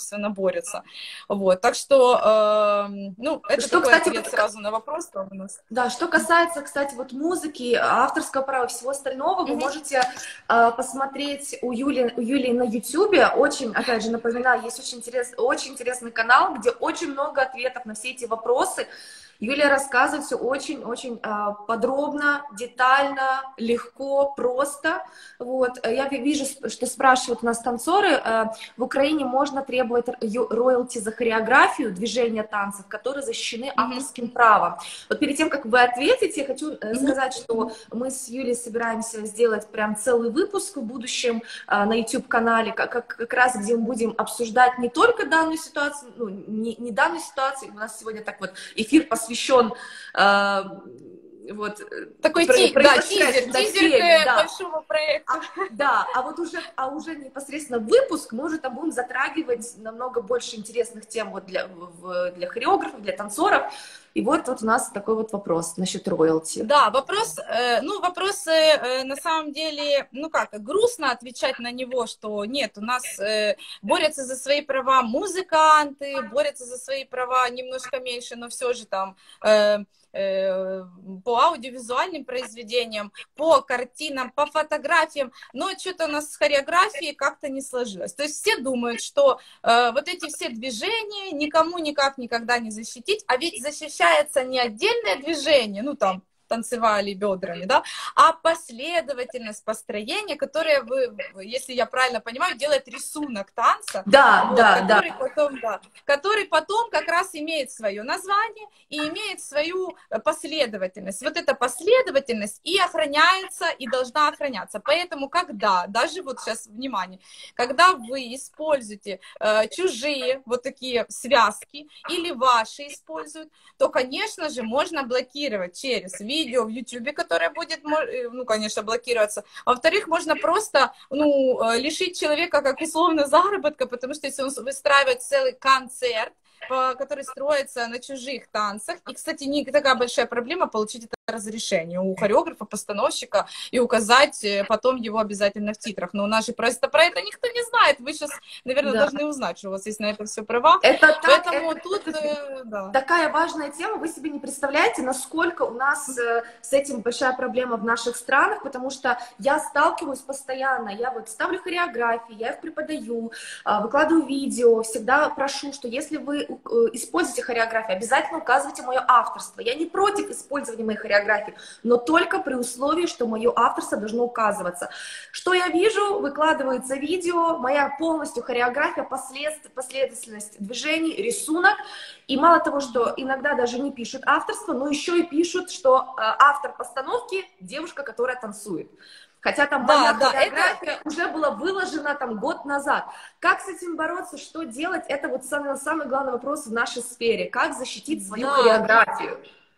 естественно, борются. Вот, так что, э, ну, это что, такой кстати, ответ сразу на вопрос. Что у нас. Да, что касается, кстати, вот музыки, авторского права и всего остального, вы Мгм. можете э, посмотреть у Юли, у Юли на Ютубе. Очень, опять же, напоминаю, есть очень, интерес, очень интересный канал, где очень много ответов на все эти вопросы. Юлия рассказывает все очень-очень э, подробно, детально, легко, просто. Вот. Я вижу, что спрашивают у нас танцоры. Э, в Украине можно требовать роялти за хореографию, движения танцев, которые защищены авторским Мгм. правом. Вот перед тем, как вы ответите, я хочу э, Мгм. сказать, что мы с Юлей собираемся сделать прям целый выпуск в будущем э, на YouTube-канале, как, как, как раз где мы будем обсуждать не только данную ситуацию, ну, не, не данную ситуацию, у нас сегодня так вот эфир посвящен э, вот, Такой про, ти, да, тизер, да, тизер теме, к да. большому проекту. А, да, а вот уже, а уже непосредственно выпуск мы уже там будем затрагивать намного больше интересных тем вот для, в, для хореографов, для танцоров. И вот тут у нас такой вот вопрос насчет роялти. Да, вопрос, э, ну, вопрос э, на самом деле, ну как, грустно отвечать на него, что нет, у нас э, борются за свои права музыканты, борются за свои права немножко меньше, но все же там э, э, по аудиовизуальным произведениям, по картинам, по фотографиям, но что-то у нас с хореографией как-то не сложилось. То есть все думают, что э, вот эти все движения никому никак никогда не защитить, а ведь защищается не отдельное движение, ну там, танцевали бедрами, да, а последовательность построения, которая, вы, если я правильно понимаю, делает рисунок танца, да, вот, да, который, да. потом, да, который потом как раз имеет свое название и имеет свою последовательность. Вот эта последовательность и охраняется, и должна охраняться. Поэтому, когда, даже вот сейчас, внимание, когда вы используете э, чужие вот такие связки или ваши используют, то, конечно же, можно блокировать через видео, видео в Ютубе, которое будет, ну, конечно, блокироваться. Во-вторых, можно просто, ну, лишить человека, как условно, заработка, потому что если он выстраивает целый концерт, который строится на чужих танцах, и, кстати, не такая большая проблема получить это разрешение у хореографа, постановщика и указать потом его обязательно в титрах. Но у нас же просто про это никто не знает. Вы сейчас, наверное, Да. должны узнать, что у вас есть на это все права. Это так, Поэтому это, тут, это, да. Такая важная тема, вы себе не представляете, насколько у нас э, с этим большая проблема в наших странах, потому что я сталкиваюсь постоянно, я вот ставлю хореографии, я их преподаю, э, выкладываю видео, всегда прошу, что если вы э, используете хореографию, обязательно указывайте мое авторство. Я не против использования моей хореографии, но только при условии, что мое авторство должно указываться. Что я вижу? Выкладывается видео, моя полностью хореография, послед... последовательность движений, рисунок. И мало того, что иногда даже не пишут авторство, но еще и пишут, что э, автор постановки – девушка, которая танцует. Хотя там да, моя да, хореография это... уже была выложена там год назад. Как с этим бороться, что делать? Это вот самый, самый главный вопрос в нашей сфере. Как защитить свою да. хореографию?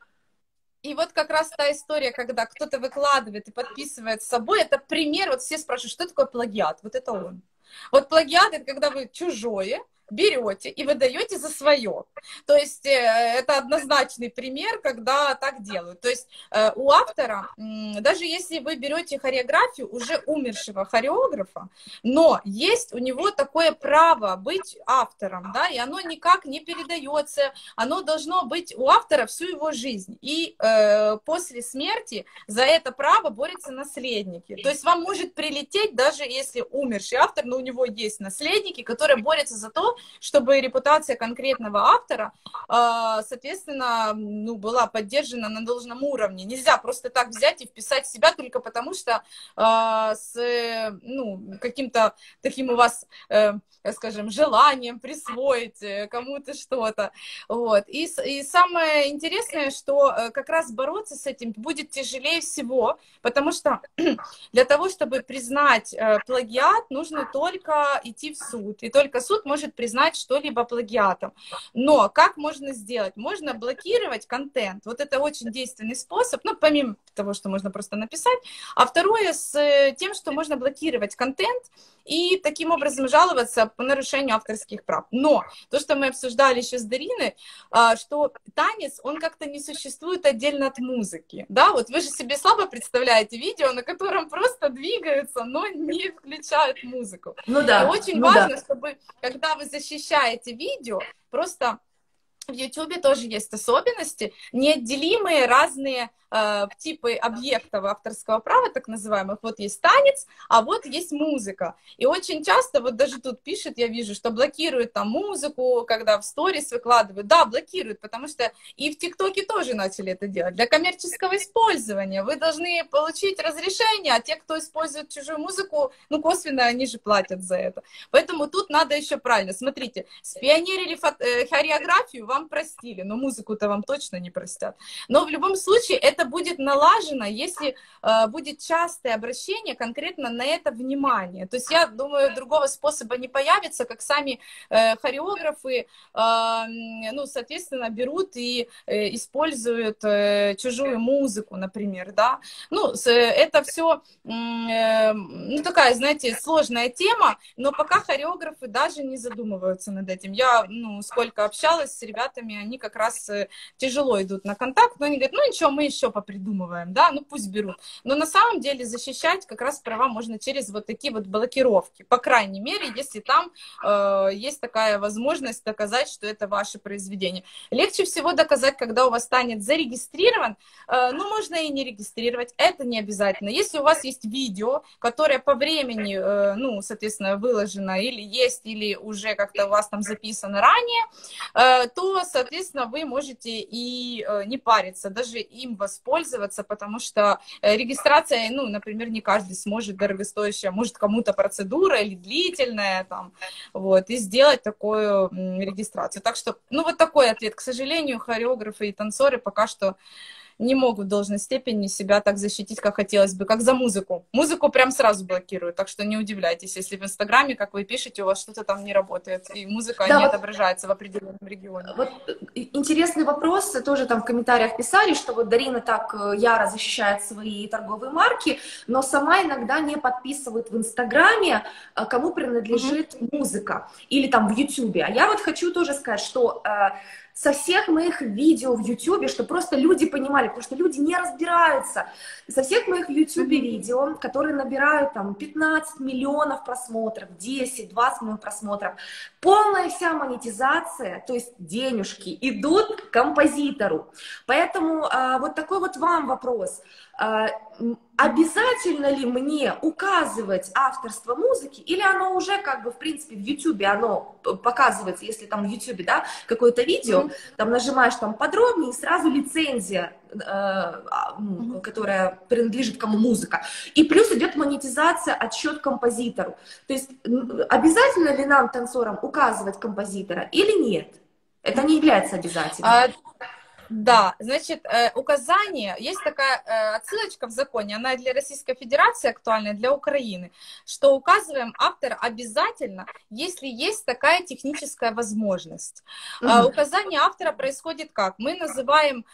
И вот как раз та история, когда кто-то выкладывает и подписывает с собой, это пример, вот все спрашивают, что такое плагиат? Вот это он. Вот плагиат — это когда вы чужое берете и выдаете за свое. То есть это однозначный пример, когда так делают. То есть у автора, даже если вы берете хореографию уже умершего хореографа, но есть у него такое право быть автором, да, и оно никак не передается, оно должно быть у автора всю его жизнь. И э, после смерти за это право борются наследники. То есть вам может прилететь, даже если умерший автор, но у него есть наследники, которые борются за то, чтобы репутация конкретного автора, соответственно, ну, была поддержана на должном уровне. Нельзя просто так взять и вписать себя только потому, что с, ну, каким-то таким у вас, скажем, желанием присвоить кому-то что-то. Вот. И, и самое интересное, что как раз бороться с этим будет тяжелее всего, потому что для того, чтобы признать плагиат, нужно только идти в суд. И только суд может признать что-либо плагиатом. Но как можно сделать? Можно блокировать контент. Вот это очень действенный способ. Ну, помимо, того, что можно просто написать, а второе с тем, что можно блокировать контент и таким образом жаловаться по нарушению авторских прав. Но то, что мы обсуждали еще с Дариной, что танец, он как-то не существует отдельно от музыки, да, вот вы же себе слабо представляете видео, на котором просто двигаются, но не включают музыку. Ну да, и очень ну важно, да. чтобы, когда вы защищаете видео, просто в YouTube тоже есть особенности, неотделимые разные э, типы объектов авторского права, так называемых. Вот есть танец, а вот есть музыка. И очень часто, вот даже тут пишет, я вижу, что блокируют там музыку, когда в сторис выкладывают. Да, блокируют, потому что и в ТикТоке тоже начали это делать. Для коммерческого использования вы должны получить разрешение, а те, кто использует чужую музыку, ну, косвенно они же платят за это. Поэтому тут надо еще правильно. Смотрите, спионерили хореографию, вам простили, но музыку-то вам точно не простят. Но в любом случае это будет налажено, если э, будет частое обращение конкретно на это внимание. То есть я думаю, другого способа не появится, как сами э, хореографы, э, ну, соответственно, берут и э, используют э, чужую музыку, например, да. Ну, это все, э, ну, такая, знаете, сложная тема, но пока хореографы даже не задумываются над этим. Я, ну, сколько общалась с ребятами, они как раз тяжело идут на контакт, но они говорят, ну ничего, мы еще попридумываем, да, ну пусть берут. Но на самом деле защищать как раз права можно через вот такие вот блокировки, по крайней мере, если там э, есть такая возможность доказать, что это ваше произведение. Легче всего доказать, когда у вас станет зарегистрирован, э, ну можно и не регистрировать, это не обязательно. Если у вас есть видео, которое по времени, э, ну, соответственно, выложено или есть, или уже как-то у вас там записано ранее, э, то соответственно, вы можете и э, не париться, даже им воспользоваться, потому что э, регистрация, ну, например, не каждый сможет дорогостоящая, может кому-то процедура или длительная, там, вот, и сделать такую м, регистрацию. Так что, ну, вот такой ответ. К сожалению, хореографы и танцоры пока что не могут в должной степени себя так защитить, как хотелось бы, как за музыку. Музыку прям сразу блокируют, так что не удивляйтесь, если в Инстаграме, как вы пишете, у вас что-то там не работает, и музыка Да, не вот, отображается в определенном регионе. вот интересный вопрос, тоже там в комментариях писали, что вот Дарина так яро защищает свои торговые марки, но сама иногда не подписывает в Инстаграме, кому принадлежит mm-hmm. музыка, или там в Ютубе. А я вот хочу тоже сказать, что со всех моих видео в Ютубе, чтобы просто люди понимали, потому что люди не разбираются, со всех моих в Ютубе mm-hmm. видео, которые набирают там пятнадцать миллионов просмотров, десять-двадцать миллионов просмотров, полная вся монетизация, то есть денежки, идут к композитору. Поэтому а, вот такой вот вам вопрос. А, обязательно ли мне указывать авторство музыки, или оно уже как бы, в принципе, в Ютубе оно показывается, если там в Ютубе, да, какое-то видео, mm-hmm. там нажимаешь там подробнее, и сразу лицензия, э, mm-hmm. которая принадлежит кому музыка. И плюс идет монетизация, отсчет композитору. То есть обязательно ли нам, танцорам, указывать композитора или нет? Это не является обязательным. А... Да, значит, указание, есть такая отсылочка в законе, она для Российской Федерации актуальна, для Украины, что указываем автора обязательно, если есть такая техническая возможность. Mm-hmm. Указание автора происходит как? Мы называем,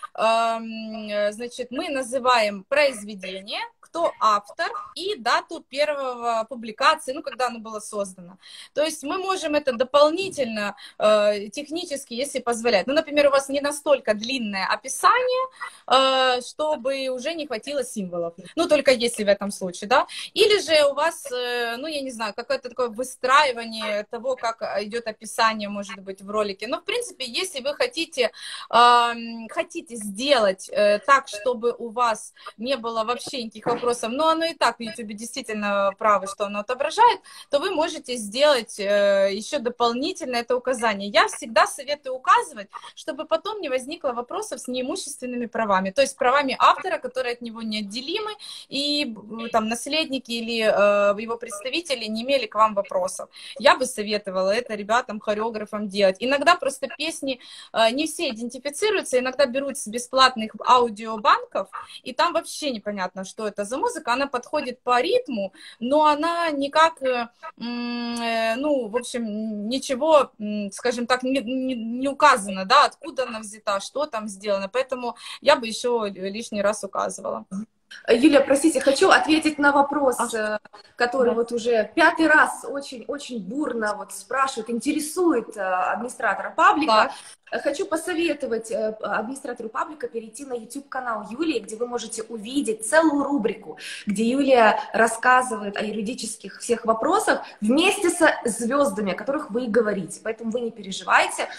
значит, мы называем произведение, кто автор и дату первого публикации, ну, когда оно было создано. То есть мы можем это дополнительно технически, если позволять. Ну, например, у вас не настолько длинное описание, чтобы уже не хватило символов. Ну, только если в этом случае, да. Или же у вас, ну, я не знаю, какое-то такое выстраивание того, как идет описание, может быть, в ролике. Но, в принципе, если вы хотите, хотите сделать так, чтобы у вас не было вообще никаких вопросов, но оно и так в YouTube действительно правы, что оно отображает, то вы можете сделать еще дополнительно это указание. Я всегда советую указывать, чтобы потом не возникло вопросов с неимущественными правами, то есть правами автора, которые от него неотделимы, и там наследники или э, его представители не имели к вам вопросов. Я бы советовала это ребятам, хореографам делать. Иногда просто песни э, не все идентифицируются, иногда берут с бесплатных аудиобанков, и там вообще непонятно, что это за музыка, она подходит по ритму, но она никак, э, э, ну, в общем, ничего, скажем так, не, не, не указано, да, откуда она взята, что там там сделано, поэтому я бы еще лишний раз указывала. Юлия, простите, хочу ответить на вопрос, А, который да. вот уже пятый раз очень-очень бурно вот спрашивает, интересует администратора паблика. Да. Хочу посоветовать администратору паблика перейти на YouTube-канал Юлии, где вы можете увидеть целую рубрику, где Юлия рассказывает о юридических всех вопросах вместе со звездами, о которых вы говорите. Поэтому вы не переживайте,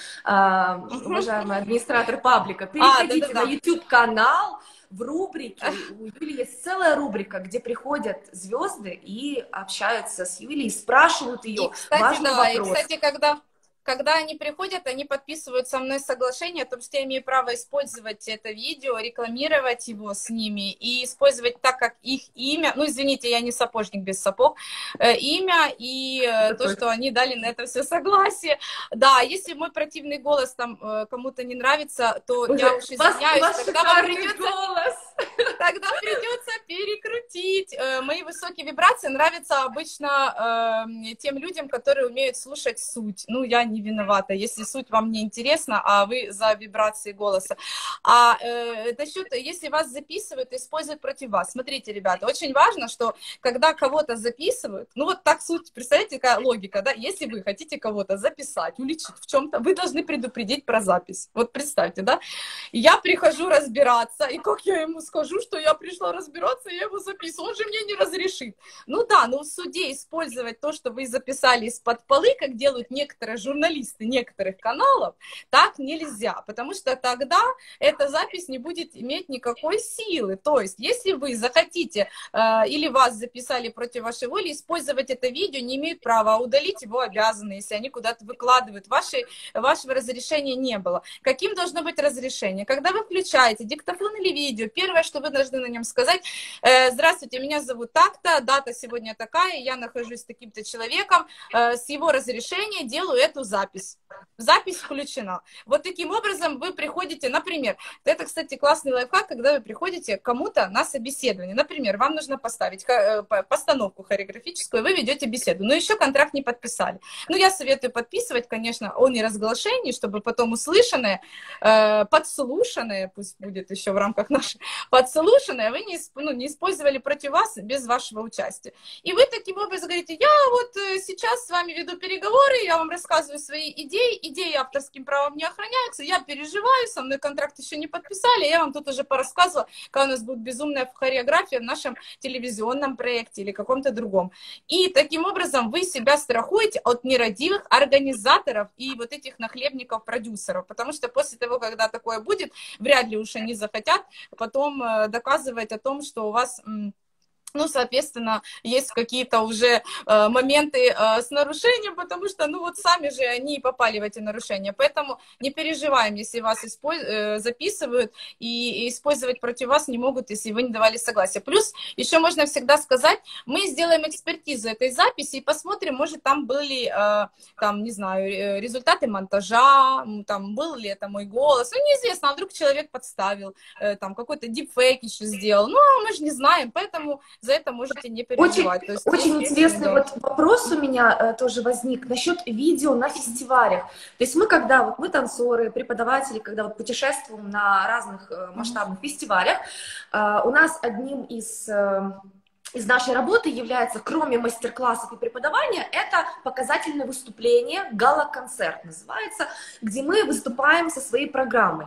уважаемый администратор паблика. Переходите а, да, да, да. на YouTube-канал. В рубрике, у Юли есть целая рубрика, где приходят звезды и общаются с Юлией, спрашивают ее и, кстати, важный да, вопрос. И, кстати, когда, когда они приходят, они подписывают со мной соглашение о том, что я имею право использовать это видео, рекламировать его с ними и использовать так, как их имя, ну, извините, я не сапожник без сапог, э, имя и э, то, что они дали на это все согласие. Да, если мой противный голос там э, кому-то не нравится, то уже я уж извиняюсь, вас, тогда вам придется... Голос. Тогда придется перекрутить. Мои высокие вибрации нравятся обычно э, тем людям, которые умеют слушать суть. Ну, я не виновата, если суть вам не интересна, а вы за вибрации голоса. А э, насчет, если вас записывают, используют против вас. Смотрите, ребята, очень важно, что когда кого-то записывают, ну вот так суть, представляете, какая логика, да? Если вы хотите кого-то записать, уличить в чем-то, вы должны предупредить про запись. Вот представьте, да? Я прихожу разбираться, и как я ему скажу, что я пришла разбираться, я его записываю, он же мне не разрешит. Ну да, но в суде использовать то, что вы записали из-под полы, как делают некоторые журналисты некоторых каналов, так нельзя, потому что тогда эта запись не будет иметь никакой силы. То есть, если вы захотите э, или вас записали против вашей воли, использовать это видео не имеют права, а удалить его обязаны, если они куда-то выкладывают. Вашей, вашего разрешения не было. Каким должно быть разрешение? Когда вы включаете диктофон или видео, первое, что вы должны на нем сказать: э, здравствуйте, меня зовут так-то, дата сегодня такая, я нахожусь с таким-то человеком, э, с его разрешения делаю эту запись. Запись включена. Вот таким образом вы приходите, например, это, кстати, классный лайфхак, когда вы приходите к кому-то на собеседование. Например, вам нужно поставить постановку хореографическую, вы ведете беседу, но еще контракт не подписали. Ну, я советую подписывать, конечно, о неразглашении, чтобы потом услышанное, э, подслушанное, пусть будет еще в рамках нашей, подслушанное, вы не, ну, не использовали против вас без вашего участия. И вы таким образом говорите: я вот сейчас с вами веду переговоры, я вам рассказываю свои идеи, идеи авторским правом не охраняются, я переживаю, со мной контракт еще не подписали, я вам тут уже порассказывала, как у нас будет безумная хореография в нашем телевизионном проекте или каком-то другом. И таким образом вы себя страхуете от нерадивых организаторов и вот этих нахлебников-продюсеров, потому что после того, когда такое будет, вряд ли уж они захотят потом доказывать о том, что у вас... Ну, соответственно, есть какие-то уже э, моменты э, с нарушением, потому что, ну, вот сами же они попали в эти нарушения. Поэтому не переживаем, если вас использ... э, записывают, и, и использовать против вас не могут, если вы не давали согласия. Плюс еще можно всегда сказать: мы сделаем экспертизу этой записи и посмотрим, может, там были, э, там, не знаю, результаты монтажа, там, был ли это мой голос. Ну, неизвестно, а вдруг человек подставил, э, там, какой-то дипфейк еще сделал. Ну, а мы же не знаем, поэтому... За это можете не переживать. Очень, То есть, очень интересный да. вот вопрос у меня э, тоже возник насчет видео на фестивалях. То есть мы, когда вот мы танцоры, преподаватели, когда вот путешествуем на разных э, масштабных mm-hmm. фестивалях, э, у нас одним из... Э, из нашей работы является, кроме мастер-классов и преподавания, это показательное выступление, гала-концерт называется, где мы выступаем со своей программой.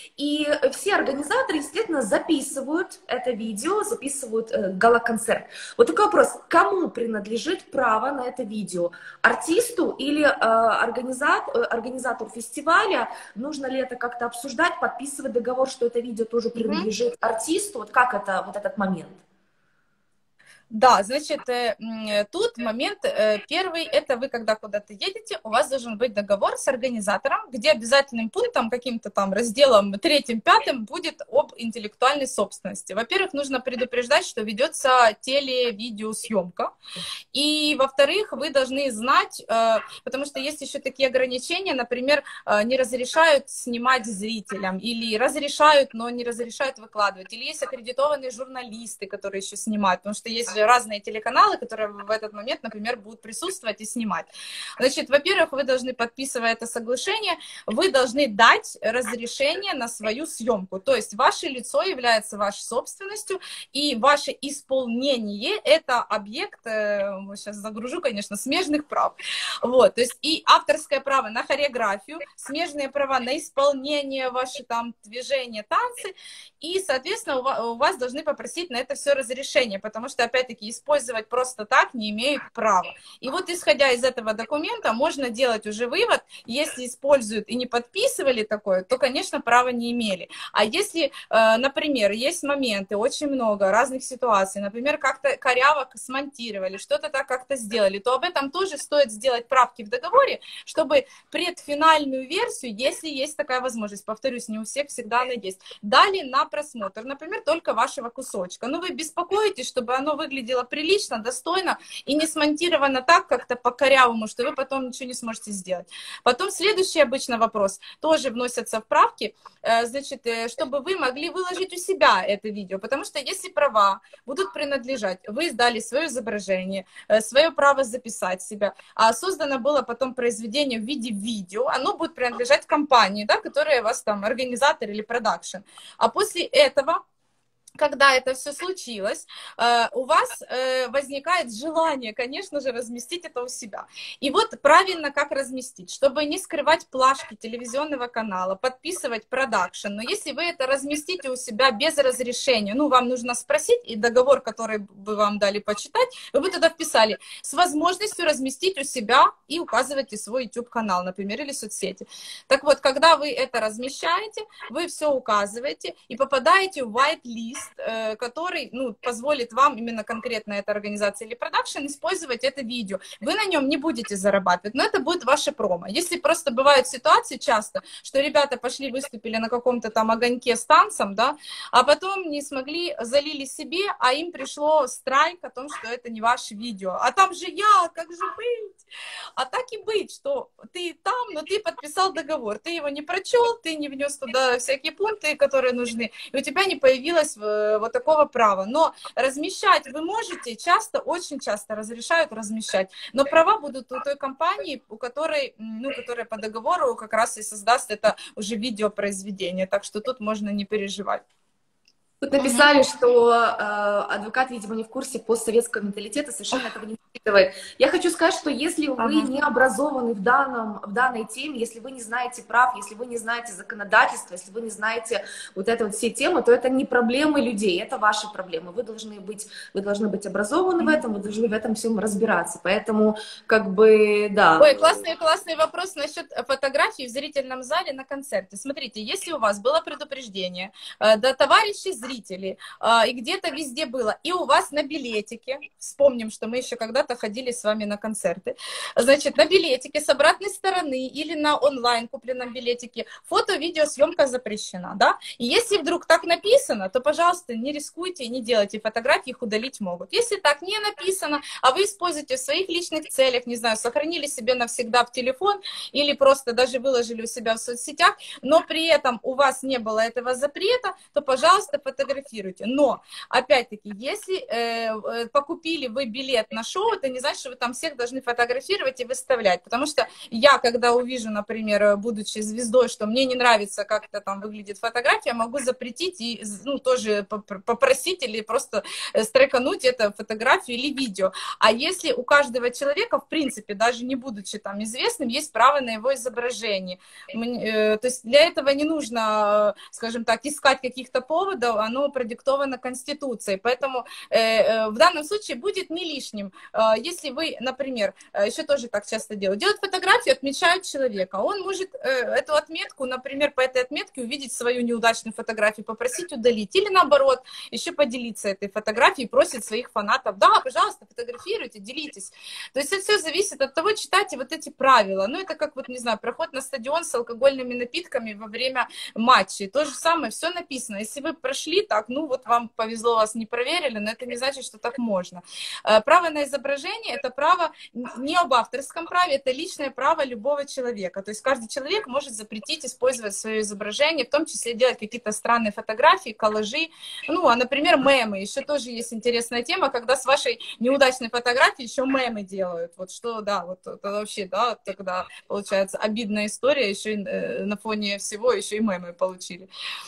И все организаторы, естественно, записывают это видео, записывают э, гала-концерт. Вот такой вопрос: кому принадлежит право на это видео? Артисту или э, организатор, э, организатору фестиваля? Нужно ли это как-то обсуждать, подписывать договор, что это видео тоже принадлежит mm-hmm. артисту? Вот как это, вот этот момент? Да, значит, тут момент первый, это вы когда куда-то едете, у вас должен быть договор с организатором, где обязательным пунктом, каким-то там разделом третьим, пятым будет об интеллектуальной собственности. Во-первых, нужно предупреждать, что ведется теле-видеосъемка, и, во-вторых, вы должны знать, потому что есть еще такие ограничения, например, не разрешают снимать зрителям, или разрешают, но не разрешают выкладывать, или есть аккредитованные журналисты, которые еще снимают, потому что есть же же разные телеканалы, которые в этот момент, например, будут присутствовать и снимать. Значит, во-первых, вы должны, подписывая это соглашение, вы должны дать разрешение на свою съемку. То есть ваше лицо является вашей собственностью, и ваше исполнение – это объект, сейчас загружу, конечно, смежных прав. Вот, то есть и авторское право на хореографию, смежные права на исполнение, ваши там движения, танцы, и, соответственно, у вас должны попросить на это все разрешение, потому что, опять-таки, использовать просто так не имеют права. И вот, исходя из этого документа, можно делать уже вывод, если используют и не подписывали такое, то, конечно, права не имели. А если, например, есть моменты, очень много разных ситуаций, например, как-то коряво смонтировали, что-то так как-то сделали, то об этом тоже стоит сделать правки в договоре, чтобы предфинальную версию, если есть такая возможность, повторюсь, не у всех всегда она есть, дали на просмотр, например, только вашего кусочка. Но вы беспокоитесь, чтобы оно выглядело прилично, достойно и не смонтировано так как-то по-корявому, что вы потом ничего не сможете сделать. Потом следующий обычно вопрос, тоже вносятся в правки, значит, чтобы вы могли выложить у себя это видео, потому что если права будут принадлежать, вы сдали свое изображение, свое право записать себя, а создано было потом произведение в виде видео, оно будет принадлежать компании, да, которая вас там организатор или продакшн. А после этого, когда это все случилось, у вас возникает желание, конечно же, разместить это у себя. И вот правильно как разместить, чтобы не скрывать плашки телевизионного канала, подписывать продакшн. Но если вы это разместите у себя без разрешения, ну, вам нужно спросить, и договор, который бы вам дали почитать, вы бы туда вписали с возможностью разместить у себя и указываете свой YouTube-канал, например, или соцсети. Так вот, когда вы это размещаете, вы все указываете и попадаете в white-list, который, ну, позволит вам, именно конкретно эта организация или продакшн, использовать это видео. Вы на нем не будете зарабатывать, но это будет ваше промо. Если просто бывают ситуации часто, что ребята пошли, выступили на каком-то там огоньке с танцем, да, а потом не смогли, залили себе, а им пришло страйк о том, что это не ваше видео. А там же я, как же быть? А так и быть, что ты там, но ты подписал договор, ты его не прочел, ты не внес туда всякие пункты, которые нужны, и у тебя не появилось вот такого права. Но размещать вы можете, часто, очень часто разрешают размещать, но права будут у той компании, у которой, ну, которая по договору как раз и создаст это уже видеопроизведение, так что тут можно не переживать. Тут написали, что э, адвокат, видимо, не в курсе постсоветского менталитета, совершенно этого не учитывает. Я хочу сказать, что если вы ага. не образованы в, данном, в данной теме, если вы не знаете прав, если вы не знаете законодательства, если вы не знаете вот это вот все темы, то это не проблемы людей, это ваши проблемы. Вы должны быть, вы должны быть образованы в этом, вы должны в этом всем разбираться. Поэтому, как бы, да. Ой, классный, классный вопрос насчет фотографий в зрительном зале на концерте. Смотрите, если у вас было предупреждение, э, да, товарищи зрители, зрители, и где-то везде было, и у вас на билетике, вспомним, что мы еще когда-то ходили с вами на концерты, значит, на билетике с обратной стороны или на онлайн купленном билетике фото-видеосъемка запрещена, да, и если вдруг так написано, то, пожалуйста, не рискуйте и не делайте фотографии, их удалить могут. Если так не написано, а вы используете в своих личных целях, не знаю, сохранили себе навсегда в телефон или просто даже выложили у себя в соцсетях, но при этом у вас не было этого запрета, то, пожалуйста, фотографируйте. Фотографируйте. Но, опять-таки, если э, покупили вы билет на шоу, это не значит, что вы там всех должны фотографировать и выставлять. Потому что я, когда увижу, например, будучи звездой, что мне не нравится, как это там выглядит фотография, я могу запретить и, ну, тоже попросить или просто стрекануть эту фотографию или видео. А если у каждого человека, в принципе, даже не будучи там известным, есть право на его изображение. То есть для этого не нужно, скажем так, искать каких-то поводов, оно продиктовано Конституцией. Поэтому э, э, в данном случае будет не лишним, э, если вы, например, э, еще тоже так часто делают, делают фотографию, отмечают человека, он может э, эту отметку, например, по этой отметке увидеть свою неудачную фотографию, попросить удалить, или наоборот, еще поделиться этой фотографией, просит своих фанатов, да, пожалуйста, фотографируйте, делитесь. То есть это все зависит от того, читайте вот эти правила. Ну, это как, вот, не знаю, проход на стадион с алкогольными напитками во время матчей. То же самое, все написано. Если вы прошли нашли, так, ну вот вам повезло, вас не проверили, но это не значит, что так можно. Право на изображение — это право не об авторском праве, это личное право любого человека. То есть каждый человек может запретить использовать свое изображение, в том числе делать какие-то странные фотографии, коллажи. Ну, а, например, мемы. Еще тоже есть интересная тема, когда с вашей неудачной фотографии еще мемы делают. Вот что, да, вот это вообще, да, тогда получается обидная история, еще и на фоне всего еще и мемы получили.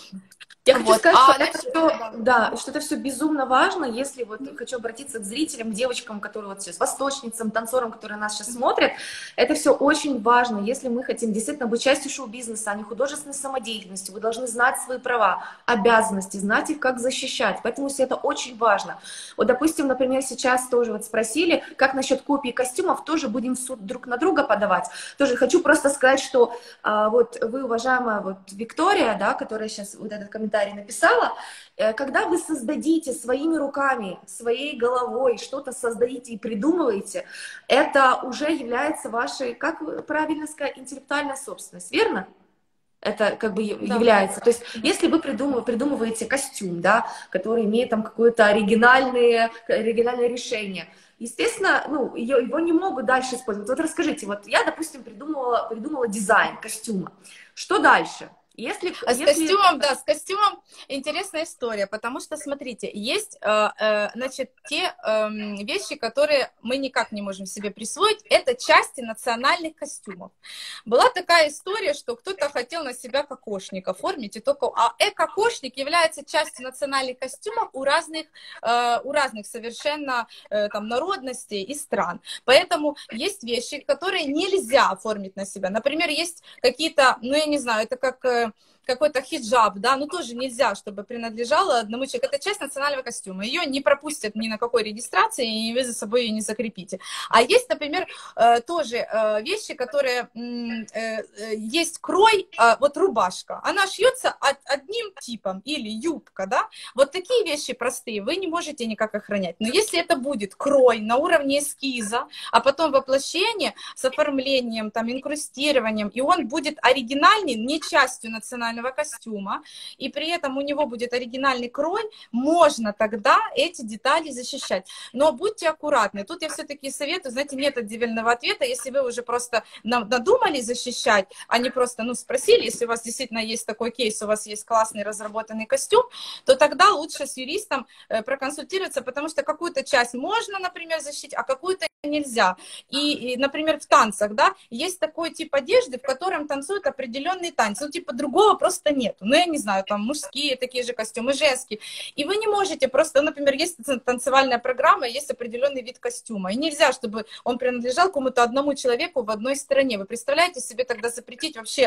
Я хочу вот. сказать, а, что, это все, да, что это все безумно важно, если вот mm-hmm. хочу обратиться к зрителям, к девочкам, которые вот сейчас, восточницам, танцорам, которые нас сейчас mm-hmm. смотрят, это все очень важно, если мы хотим действительно быть частью шоу-бизнеса, а не художественной самодеятельности, вы должны знать свои права, обязанности, знать их, как защищать, поэтому все это очень важно. Вот, допустим, например, сейчас тоже вот спросили, как насчет копий костюмов, тоже будем в суд друг на друга подавать, тоже хочу просто сказать, что а, вот вы, уважаемая вот Виктория, да, которая сейчас вот этот комментарий написала, когда вы создадите своими руками, своей головой, что-то создадите и придумываете, это уже является вашей, как правильно сказать, интеллектуальная собственность, верно? Это как бы да. является. То есть, если вы придумываете, придумываете костюм, да, который имеет там какое-то оригинальное, оригинальное решение, естественно, ну, его не могут дальше использовать. Вот расскажите, вот я, допустим, придумала, придумала дизайн костюма. Что дальше? Если, а с если... костюмом, да, с костюмом интересная история, потому что, смотрите, есть, э, э, значит, те э, вещи, которые мы никак не можем себе присвоить, это части национальных костюмов. Была такая история, что кто-то хотел на себя кокошник оформить, и только, а э-кокошник является частью национальных костюмов у разных, э, у разных совершенно э, там народностей и стран. Поэтому есть вещи, которые нельзя оформить на себя. Например, есть какие-то, ну, я не знаю, это как... какой-то хиджаб, да, ну тоже нельзя, чтобы принадлежало одному человеку. Это часть национального костюма. Ее не пропустят ни на какой регистрации, и вы за собой ее не закрепите. А есть, например, тоже вещи, которые... Есть крой, вот рубашка. Она шьется одним типом, или юбка, да. Вот такие вещи простые вы не можете никак охранять. Но если это будет крой на уровне эскиза, а потом воплощение с оформлением, там, инкрустированием, и он будет оригинальный, не частью национального костюма, и при этом у него будет оригинальный крой, можно тогда эти детали защищать. Но будьте аккуратны. Тут я все-таки советую, знаете, нет отдельного ответа. Если вы уже просто надумали защищать, а не просто, ну, спросили, если у вас действительно есть такой кейс, у вас есть классный разработанный костюм, то тогда лучше с юристом проконсультироваться, потому что какую-то часть можно, например, защитить, а какую-то нельзя. И, и, например, в танцах, да, есть такой тип одежды, в котором танцуют определенные танцы. Ну, типа, другого просто нету. Ну, я не знаю, там мужские такие же костюмы, женские. И вы не можете просто, например, есть танцевальная программа, есть определенный вид костюма. И нельзя, чтобы он принадлежал кому-то одному человеку в одной стране. Вы представляете себе тогда запретить вообще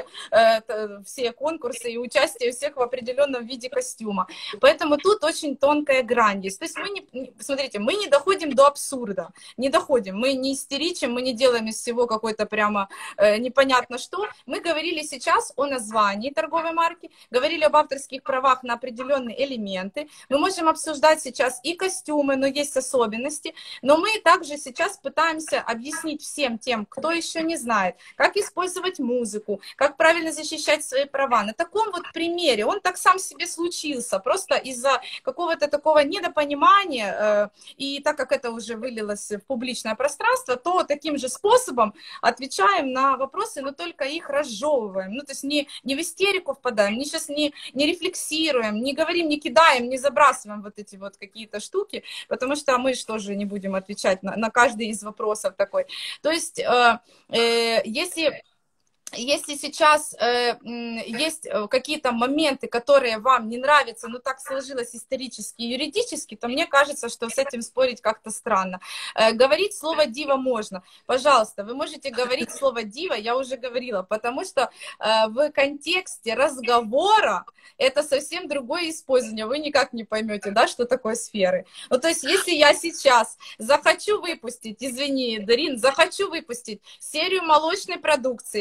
э, все конкурсы и участие всех в определенном виде костюма. Поэтому тут очень тонкая грань есть. То есть мы не, смотрите, мы не доходим до абсурда, не доходим. Мы не истеричим, мы не делаем из всего какой-то прямо э, непонятно что. Мы говорили сейчас о названии торговой марки, говорили об авторских правах на определенные элементы. Мы можем обсуждать сейчас и костюмы, но есть особенности. Но мы также сейчас пытаемся объяснить всем тем, кто еще не знает, как использовать музыку, как правильно защищать свои права. На таком вот примере, он так сам себе случился, просто из-за какого-то такого недопонимания, э, и так как это уже вылилось в публичное пространство, то таким же способом отвечаем на вопросы, но только их разжевываем. Ну, то есть не, не в истерику впадаем, не сейчас не, не рефлексируем, не говорим, не кидаем, не забрасываем вот эти вот какие-то штуки, потому что мы же тоже не будем отвечать на, на каждый из вопросов такой. То есть, э, э, если... Если сейчас э, есть какие-то моменты, которые вам не нравятся, но так сложилось исторически и юридически, то мне кажется, что с этим спорить как-то странно. Э, говорить слово «дива» можно. Пожалуйста, вы можете говорить слово «дива», я уже говорила, потому что э, в контексте разговора это совсем другое использование. Вы никак не поймете, да, что такое сферы. Ну, то есть, если я сейчас захочу выпустить, извини, Дарин, захочу выпустить серию молочной продукции, назову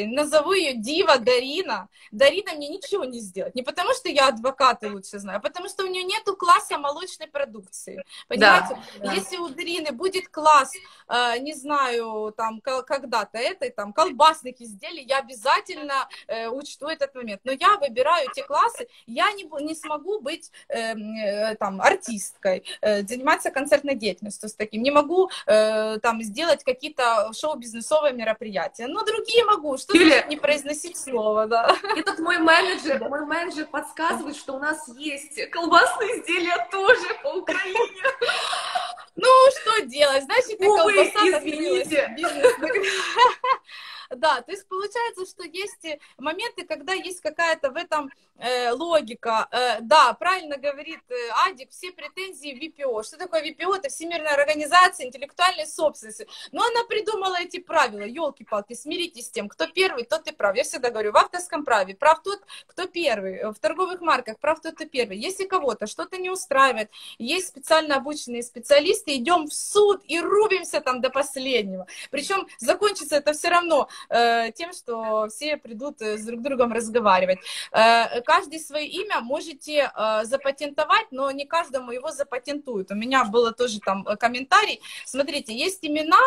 зову ее Дива Дарина. Дарина мне ничего не сделает. Не потому, что я адвокат и лучше знаю, а потому, что у нее нету класса молочной продукции. Понимаете? Да, Если у Дарины будет класс, э, не знаю, там, когда-то этой, там, колбасных изделий, я обязательно э, учту этот момент. Но я выбираю те классы, я не, не смогу быть э, э, там, артисткой, э, заниматься концертной деятельностью с таким. Не могу э, там сделать какие-то шоу-бизнесовые мероприятия. Но другие могу. Что Юля, значит не произносить слово, да? этот мой менеджер, мой менеджер подсказывает, что у нас есть колбасные изделия тоже по Украине. Ну, что делать? Значит, и колбаса открылась. Бизнес. Да, то есть получается, что есть моменты, когда есть какая-то в этом э, логика. Э, да, правильно говорит э, Адик, все претензии в ви пи о. Что такое ви пи о? Это Всемирная организация интеллектуальной собственности. Но она придумала эти правила. Ёлки-палки, смиритесь с тем, кто первый, тот и прав. Я всегда говорю, в авторском праве прав тот, кто первый. В торговых марках прав тот и первый. Если кого-то что-то не устраивает, есть специально обученные специалисты, идем в суд и рубимся там до последнего. Причем закончится это все равно тем, что все придут с друг другом разговаривать. Каждый свое имя можете запатентовать, но не каждому его запатентуют. У меня было тоже там комментарий. Смотрите, есть имена,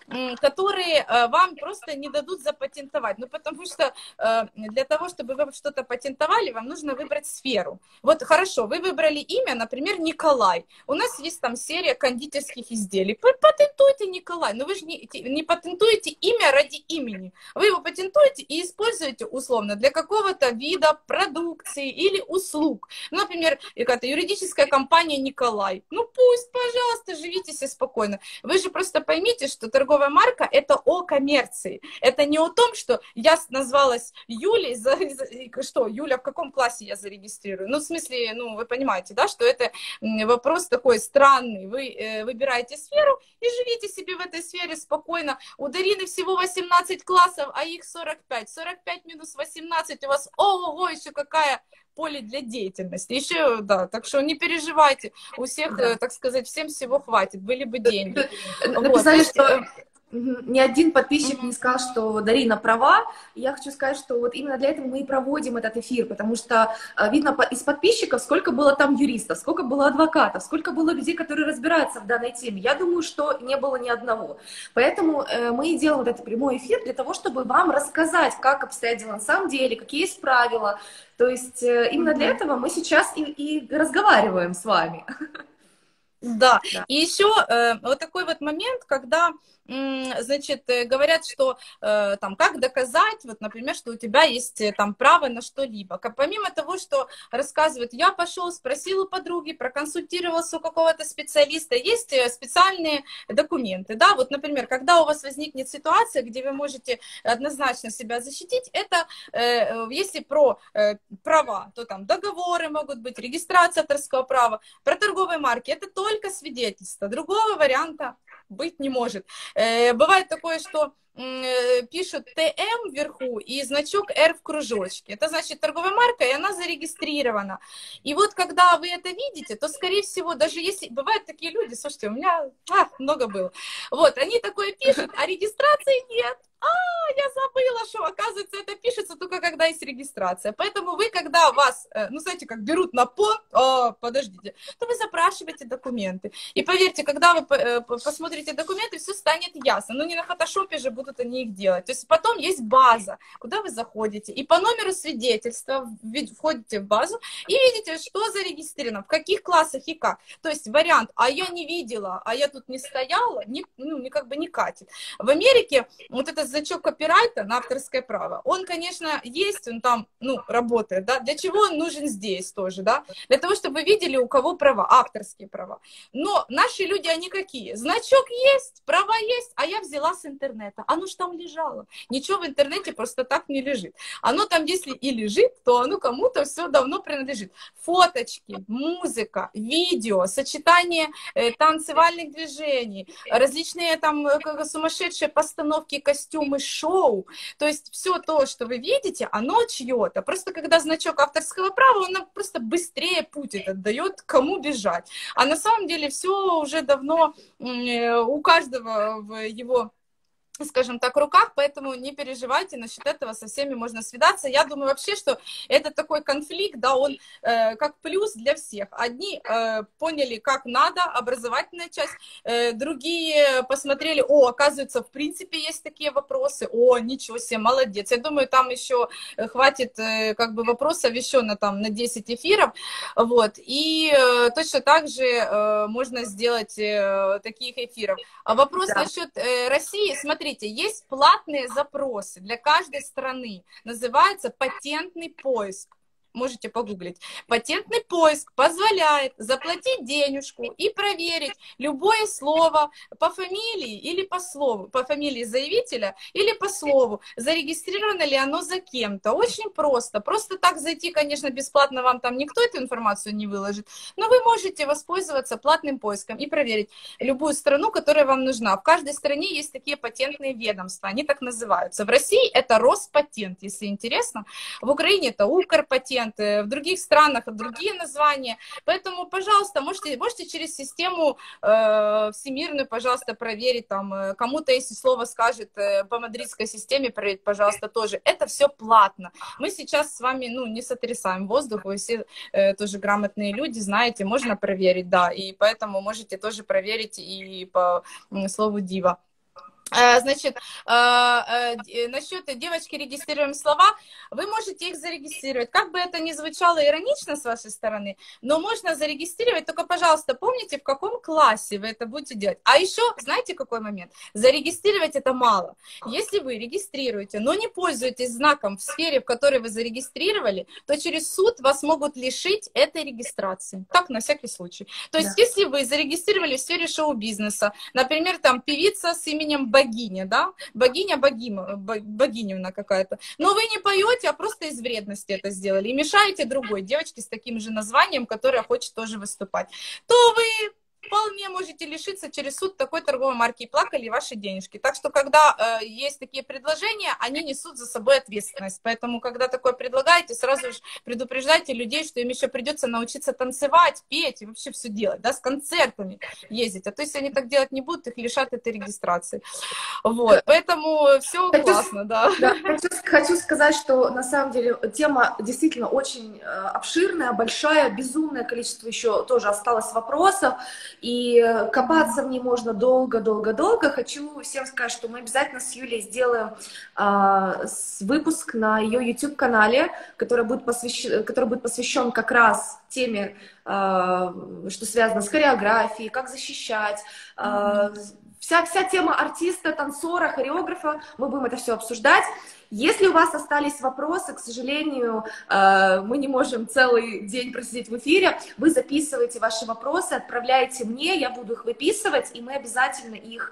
которые вам просто не дадут запатентовать. Ну, потому что для того, чтобы вы что-то патентовали, вам нужно выбрать сферу. Вот хорошо, вы выбрали имя, например, Николай. У нас есть там серия кондитерских изделий. Патентуйте Николай, но вы же не, не патентуете имя ради имени. Вы его патентуете и используете условно для какого-то вида продукции или услуг. Ну, например, какая-то юридическая компания Николай. Ну, пусть, пожалуйста, живите себе спокойно. Вы же просто поймите, что торговая марка – это о коммерции. Это не о том, что я назвалась Юлей, за, за, что, Юля, в каком классе я зарегистрирую? Ну, в смысле, ну, вы понимаете, да, что это вопрос такой странный. Вы э, выбираете сферу и живите себе в этой сфере спокойно. У Дарины всего восемнадцать классов, а их сорок пять. сорок пять минус восемнадцать, у вас, ого, еще какая поле для деятельности. Еще, да, так что не переживайте. У всех, да. так сказать, всем всего хватит. Были бы деньги. Написали, вот. что ни один подписчик mm-hmm. не сказал, что Дарина права. Я хочу сказать, что вот именно для этого мы и проводим этот эфир, потому что видно из подписчиков, сколько было там юристов, сколько было адвокатов, сколько было людей, которые разбираются в данной теме. Я думаю, что не было ни одного. Поэтому мы и делаем вот этот прямой эфир для того, чтобы вам рассказать, как обстоят дела на самом деле, какие есть правила. То есть именно mm-hmm. для этого мы сейчас и, и разговариваем с вами. Да. да, и еще э, вот такой вот момент, когда, м, значит, говорят, что э, там, как доказать, вот, например, что у тебя есть там право на что-либо. Помимо того, что рассказывают, я пошел, спросил у подруги, проконсультировался у какого-то специалиста, есть специальные документы, да, вот, например, когда у вас возникнет ситуация, где вы можете однозначно себя защитить, это, э, если про э, права, то там договоры могут быть, регистрация авторского права, про торговые марки, это то, только свидетельство. Другого варианта быть не может. Э, бывает такое, что э, пишут тэ эм вверху и значок эр в кружочке. Это значит торговая марка, и она зарегистрирована. И вот когда вы это видите, то, скорее всего, даже если... Бывают такие люди, слушайте, у меня а, много было. Вот, они такое пишут, а регистрации нет. А, я забыла, что, оказывается, это пишется только когда есть регистрация. Поэтому вы, когда вас, ну, знаете, как берут на понт, о, подождите, то вы запрашиваете документы. И поверьте, когда вы посмотрите документы, все станет ясно. Но не на фотошопе же будут они их делать. То есть потом есть база, куда вы заходите. И по номеру свидетельства входите в базу и видите, что зарегистрировано, в каких классах и как. То есть вариант, а я не видела, а я тут не стояла, не, ну, не, как бы не катит. В Америке вот это значок копирайта на авторское право, он, конечно, есть, он там, ну, работает, да, для чего он нужен здесь тоже, да, для того, чтобы вы видели, у кого права, авторские права. Но наши люди, они какие? Значок есть, права есть, а я взяла с интернета, оно же там лежало. Ничего в интернете просто так не лежит. Оно там, если и лежит, то оно кому-то все давно принадлежит. Фоточки, музыка, видео, сочетание э, танцевальных движений, различные там э, сумасшедшие постановки костюмов, шоу, то есть все то, что вы видите, оно чье-то. Просто когда значок авторского права, он нам просто быстрее путь этот дает, кому бежать. А на самом деле все уже давно у каждого в его скажем так, руках, поэтому не переживайте насчет этого, со всеми можно свидаться. Я думаю вообще, что это такой конфликт, да, он э, как плюс для всех. Одни э, поняли, как надо, образовательная часть, э, другие посмотрели, о, оказывается, в принципе, есть такие вопросы, о, ничего себе, молодец. Я думаю, там еще хватит э, как бы вопросов еще на, там, на десять эфиров, вот, и э, точно так же э, можно сделать э, таких эфиров. А вопрос Да. насчет э, России, смотрите, Смотрите, есть платные запросы для каждой страны. Называется патентный поиск. Можете погуглить. Патентный поиск позволяет заплатить денежку и проверить любое слово по фамилии или по слову, по фамилии заявителя или по слову, зарегистрировано ли оно за кем-то. Очень просто. Просто так зайти, конечно, бесплатно вам там никто эту информацию не выложит, но вы можете воспользоваться платным поиском и проверить любую страну, которая вам нужна. В каждой стране есть такие патентные ведомства, они так называются. В России это Роспатент, если интересно. В Украине это Укрпатент. В других странах другие названия. Поэтому, пожалуйста, можете, можете через систему э, всемирную, пожалуйста, проверить. Там, э, кому-то, если слово скажет э, по мадридской системе, проверить, пожалуйста, тоже. Это все платно. Мы сейчас с вами ну, не сотрясаем воздух. Вы все э, тоже грамотные люди, знаете, можно проверить, да. И поэтому можете тоже проверить и по э, слову дива. Значит, насчет девочки регистрируем слова, вы можете их зарегистрировать. Как бы это ни звучало иронично с вашей стороны, но можно зарегистрировать, только, пожалуйста, помните, в каком классе вы это будете делать. А еще, знаете, какой момент? Зарегистрировать это мало. Если вы регистрируете, но не пользуетесь знаком в сфере, в которой вы зарегистрировали, то через суд вас могут лишить этой регистрации. Так, на всякий случай. То есть, да. Если вы зарегистрировали в сфере шоу-бизнеса, например, там певица с именем богиня, да, богиня Богима, богиневна какая-то, но вы не поете, а просто из вредности это сделали и мешаете другой девочке с таким же названием, которая хочет тоже выступать, то вы вполне можете лишиться через суд такой торговой марки и плакали ваши денежки. Так что, когда э, есть такие предложения, они несут за собой ответственность. Поэтому, когда такое предлагаете, сразу же предупреждайте людей, что им еще придется научиться танцевать, петь и вообще все делать, да, с концертами ездить. А то, если они так делать не будут, их лишат этой регистрации. Вот, поэтому все хочу, классно, да. да хочу, хочу сказать, что на самом деле тема действительно очень обширная, большая, безумное количество еще тоже осталось вопросов. И копаться в ней можно долго-долго-долго. Хочу всем сказать, что мы обязательно с Юлей сделаем э, выпуск на ее YouTube-канале, который будет посвящен, который будет посвящен как раз теме, э, что связано с хореографией, как защищать. Э, вся, вся тема артиста, танцора, хореографа, мы будем это все обсуждать. Если у вас остались вопросы, к сожалению, мы не можем целый день просидеть в эфире, вы записываете ваши вопросы, отправляете мне, я буду их выписывать, и мы обязательно их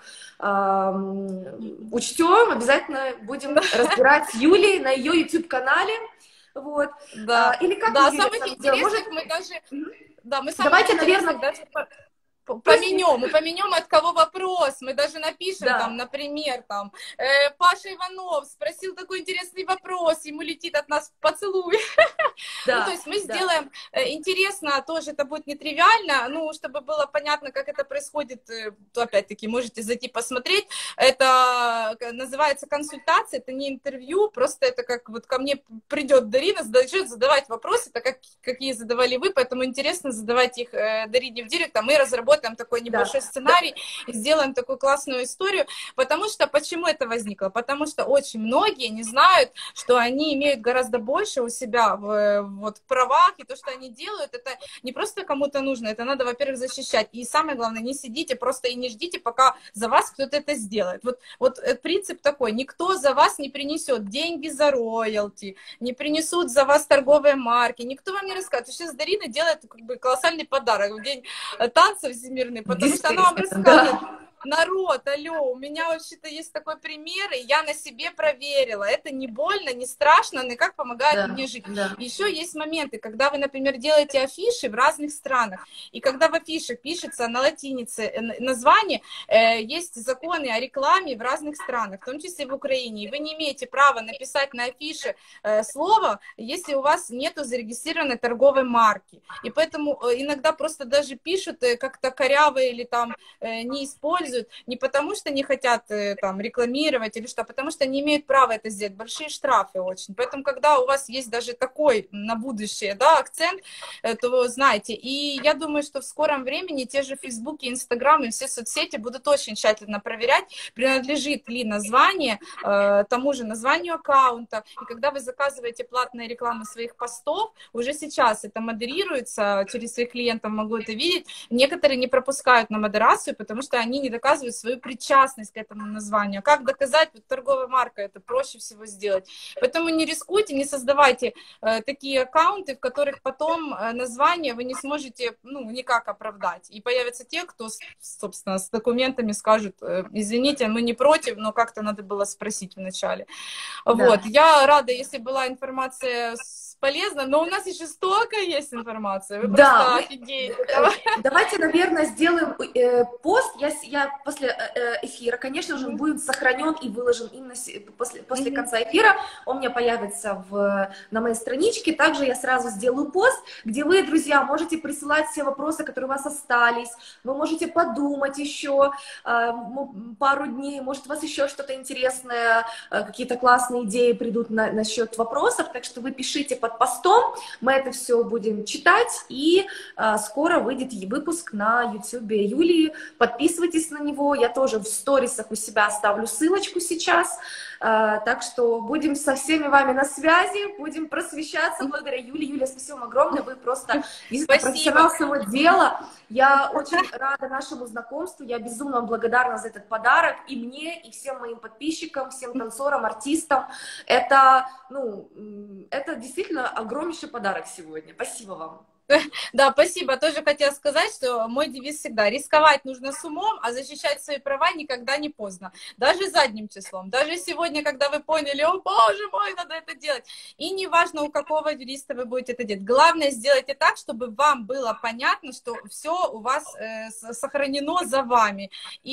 учтем, обязательно будем разбирать с Юлей на ее YouTube-канале. Вот. Да, Или как да, Юля, самых интересных Может... мы даже... Да, мы Давайте, наверное... даже... Поменем, мы поменем, от кого вопрос, мы даже напишем, да. Там, например, там, э, Паша Иванов спросил такой интересный вопрос, ему летит от нас поцелуй. Да, ну, то есть мы да. сделаем э, интересно, тоже это будет нетривиально, ну, чтобы было понятно, как это происходит, э, то опять-таки можете зайти посмотреть, это называется консультация, это не интервью, просто это как вот ко мне придет Дарина, начнет задавать вопросы, так как какие задавали вы, поэтому интересно задавать их э, Дарине в директ, а мы разработаем там такой небольшой да. сценарий, да. и сделаем такую классную историю, потому что, почему это возникло? Потому что очень многие не знают, что они имеют гораздо больше у себя в, вот, в правах, и то, что они делают, это не просто кому-то нужно, это надо, во-первых, защищать, и самое главное, не сидите просто и не ждите, пока за вас кто-то это сделает. Вот, вот принцип такой, никто за вас не принесет деньги за роялти, не принесут за вас торговые марки, никто вам не расскажет. Сейчас Дарина делает как бы колоссальный подарок в день танцев всемирный, потому что она вам рассказывает, да. Народ, алло, у меня вообще-то есть такой пример, и я на себе проверила, это не больно, не страшно, но как помогает да, мне жить. Да. Еще есть моменты, когда вы, например, делаете афиши в разных странах, и когда в афишах пишется на латинице название, э, есть законы о рекламе в разных странах, в том числе в Украине, и вы не имеете права написать на афише э, слово, если у вас нету зарегистрированной торговой марки, и поэтому э, иногда просто даже пишут э, как-то коряво или там э, не используют, используют не потому, что не хотят э, там рекламировать или что, а потому что не имеют права это сделать. Большие штрафы очень. Поэтому, когда у вас есть даже такой на будущее, да, акцент, э, то вы знаете. И я думаю, что в скором времени те же Facebook, Instagram и все соцсети будут очень тщательно проверять, принадлежит ли название э, тому же названию аккаунта. И когда вы заказываете платные рекламы своих постов, уже сейчас это модерируется, через своих клиентов могу это видеть. Некоторые не пропускают на модерацию, потому что они не доказывают свою причастность к этому названию. Как доказать? Вот торговая марка, это проще всего сделать. Поэтому не рискуйте, не создавайте э, такие аккаунты, в которых потом э, название вы не сможете, ну, никак оправдать. И появятся те, кто, собственно, с документами скажут, э, извините, мы не против, но как-то надо было спросить вначале. Да. Вот. Я рада, если была информация полезна, но у нас еще столько есть информации. Вы да, просто офигеете. Давайте, наверное, сделаем э, пост. Я, я после э, эфира, конечно же, он будет сохранен и выложен именно после, после mm-hmm. конца эфира. Он у меня появится в, на моей страничке. Также я сразу сделаю пост, где вы, друзья, можете присылать все вопросы, которые у вас остались. Вы можете подумать еще э, пару дней. Может, у вас еще что-то интересное, э, какие-то классные идеи придут на, насчет вопросов. Так что вы пишите под постом. Мы это все будем читать. И э, скоро выйдет выпуск на ютубе Юлии. Подписывайтесь на него. Я тоже в сторисах у себя оставлю ссылочку сейчас. Uh, так что будем со всеми вами на связи, будем просвещаться благодаря Юле. Юлия, спасибо вам огромное, вы просто профессионал своего дела. Я очень рада нашему знакомству, я безумно вам благодарна за этот подарок и мне, и всем моим подписчикам, всем танцорам, артистам. Это, ну, это действительно огромнейший подарок сегодня. Спасибо вам. Да, спасибо. Тоже хотела сказать, что мой девиз всегда: рисковать нужно с умом, а защищать свои права никогда не поздно. Даже задним числом. Даже сегодня, когда вы поняли, о боже мой, надо это делать. И неважно, у какого юриста вы будете это делать. Главное, сделайте так, чтобы вам было понятно, что все у вас э, сохранено за вами.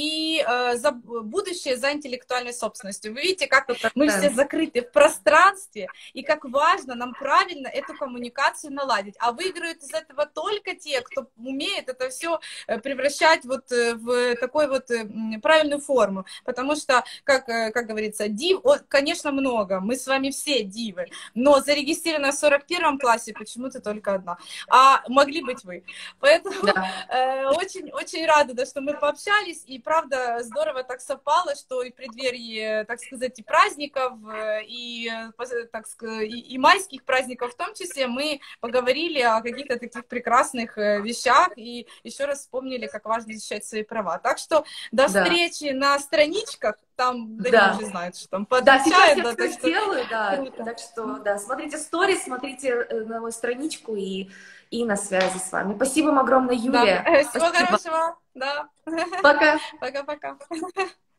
И э, за будущее за интеллектуальной собственностью. Вы видите, как мы все закрыты в пространстве, и как важно нам правильно эту коммуникацию наладить. А выиграют из этого только те, кто умеет это все превращать вот в такой вот правильную форму. Потому что, как, как говорится, див, конечно, много. Мы с вами все дивы. Но зарегистрирована в сорок первом классе почему-то только одна. А могли быть вы. Поэтому да. э, очень, очень рада, да, что мы пообщались. И правда, здорово так совпало, что и в преддверии, так сказать, и праздников, и, так сказать, и, и майских праздников в том числе, мы поговорили о каких-то таких прекрасных вещах и еще раз вспомнили, как важно защищать свои права. Так что до да. встречи на страничках, там Дарина да. уже знает, что там подключает. Да, сейчас я да, все что... сделаю, да. Круто. Так что, да, смотрите сторис, смотрите на мою страничку и, и на связи с вами. Спасибо вам огромное, Юлия. Да. Всего Спасибо. Хорошего. Да. Пока. Пока-пока.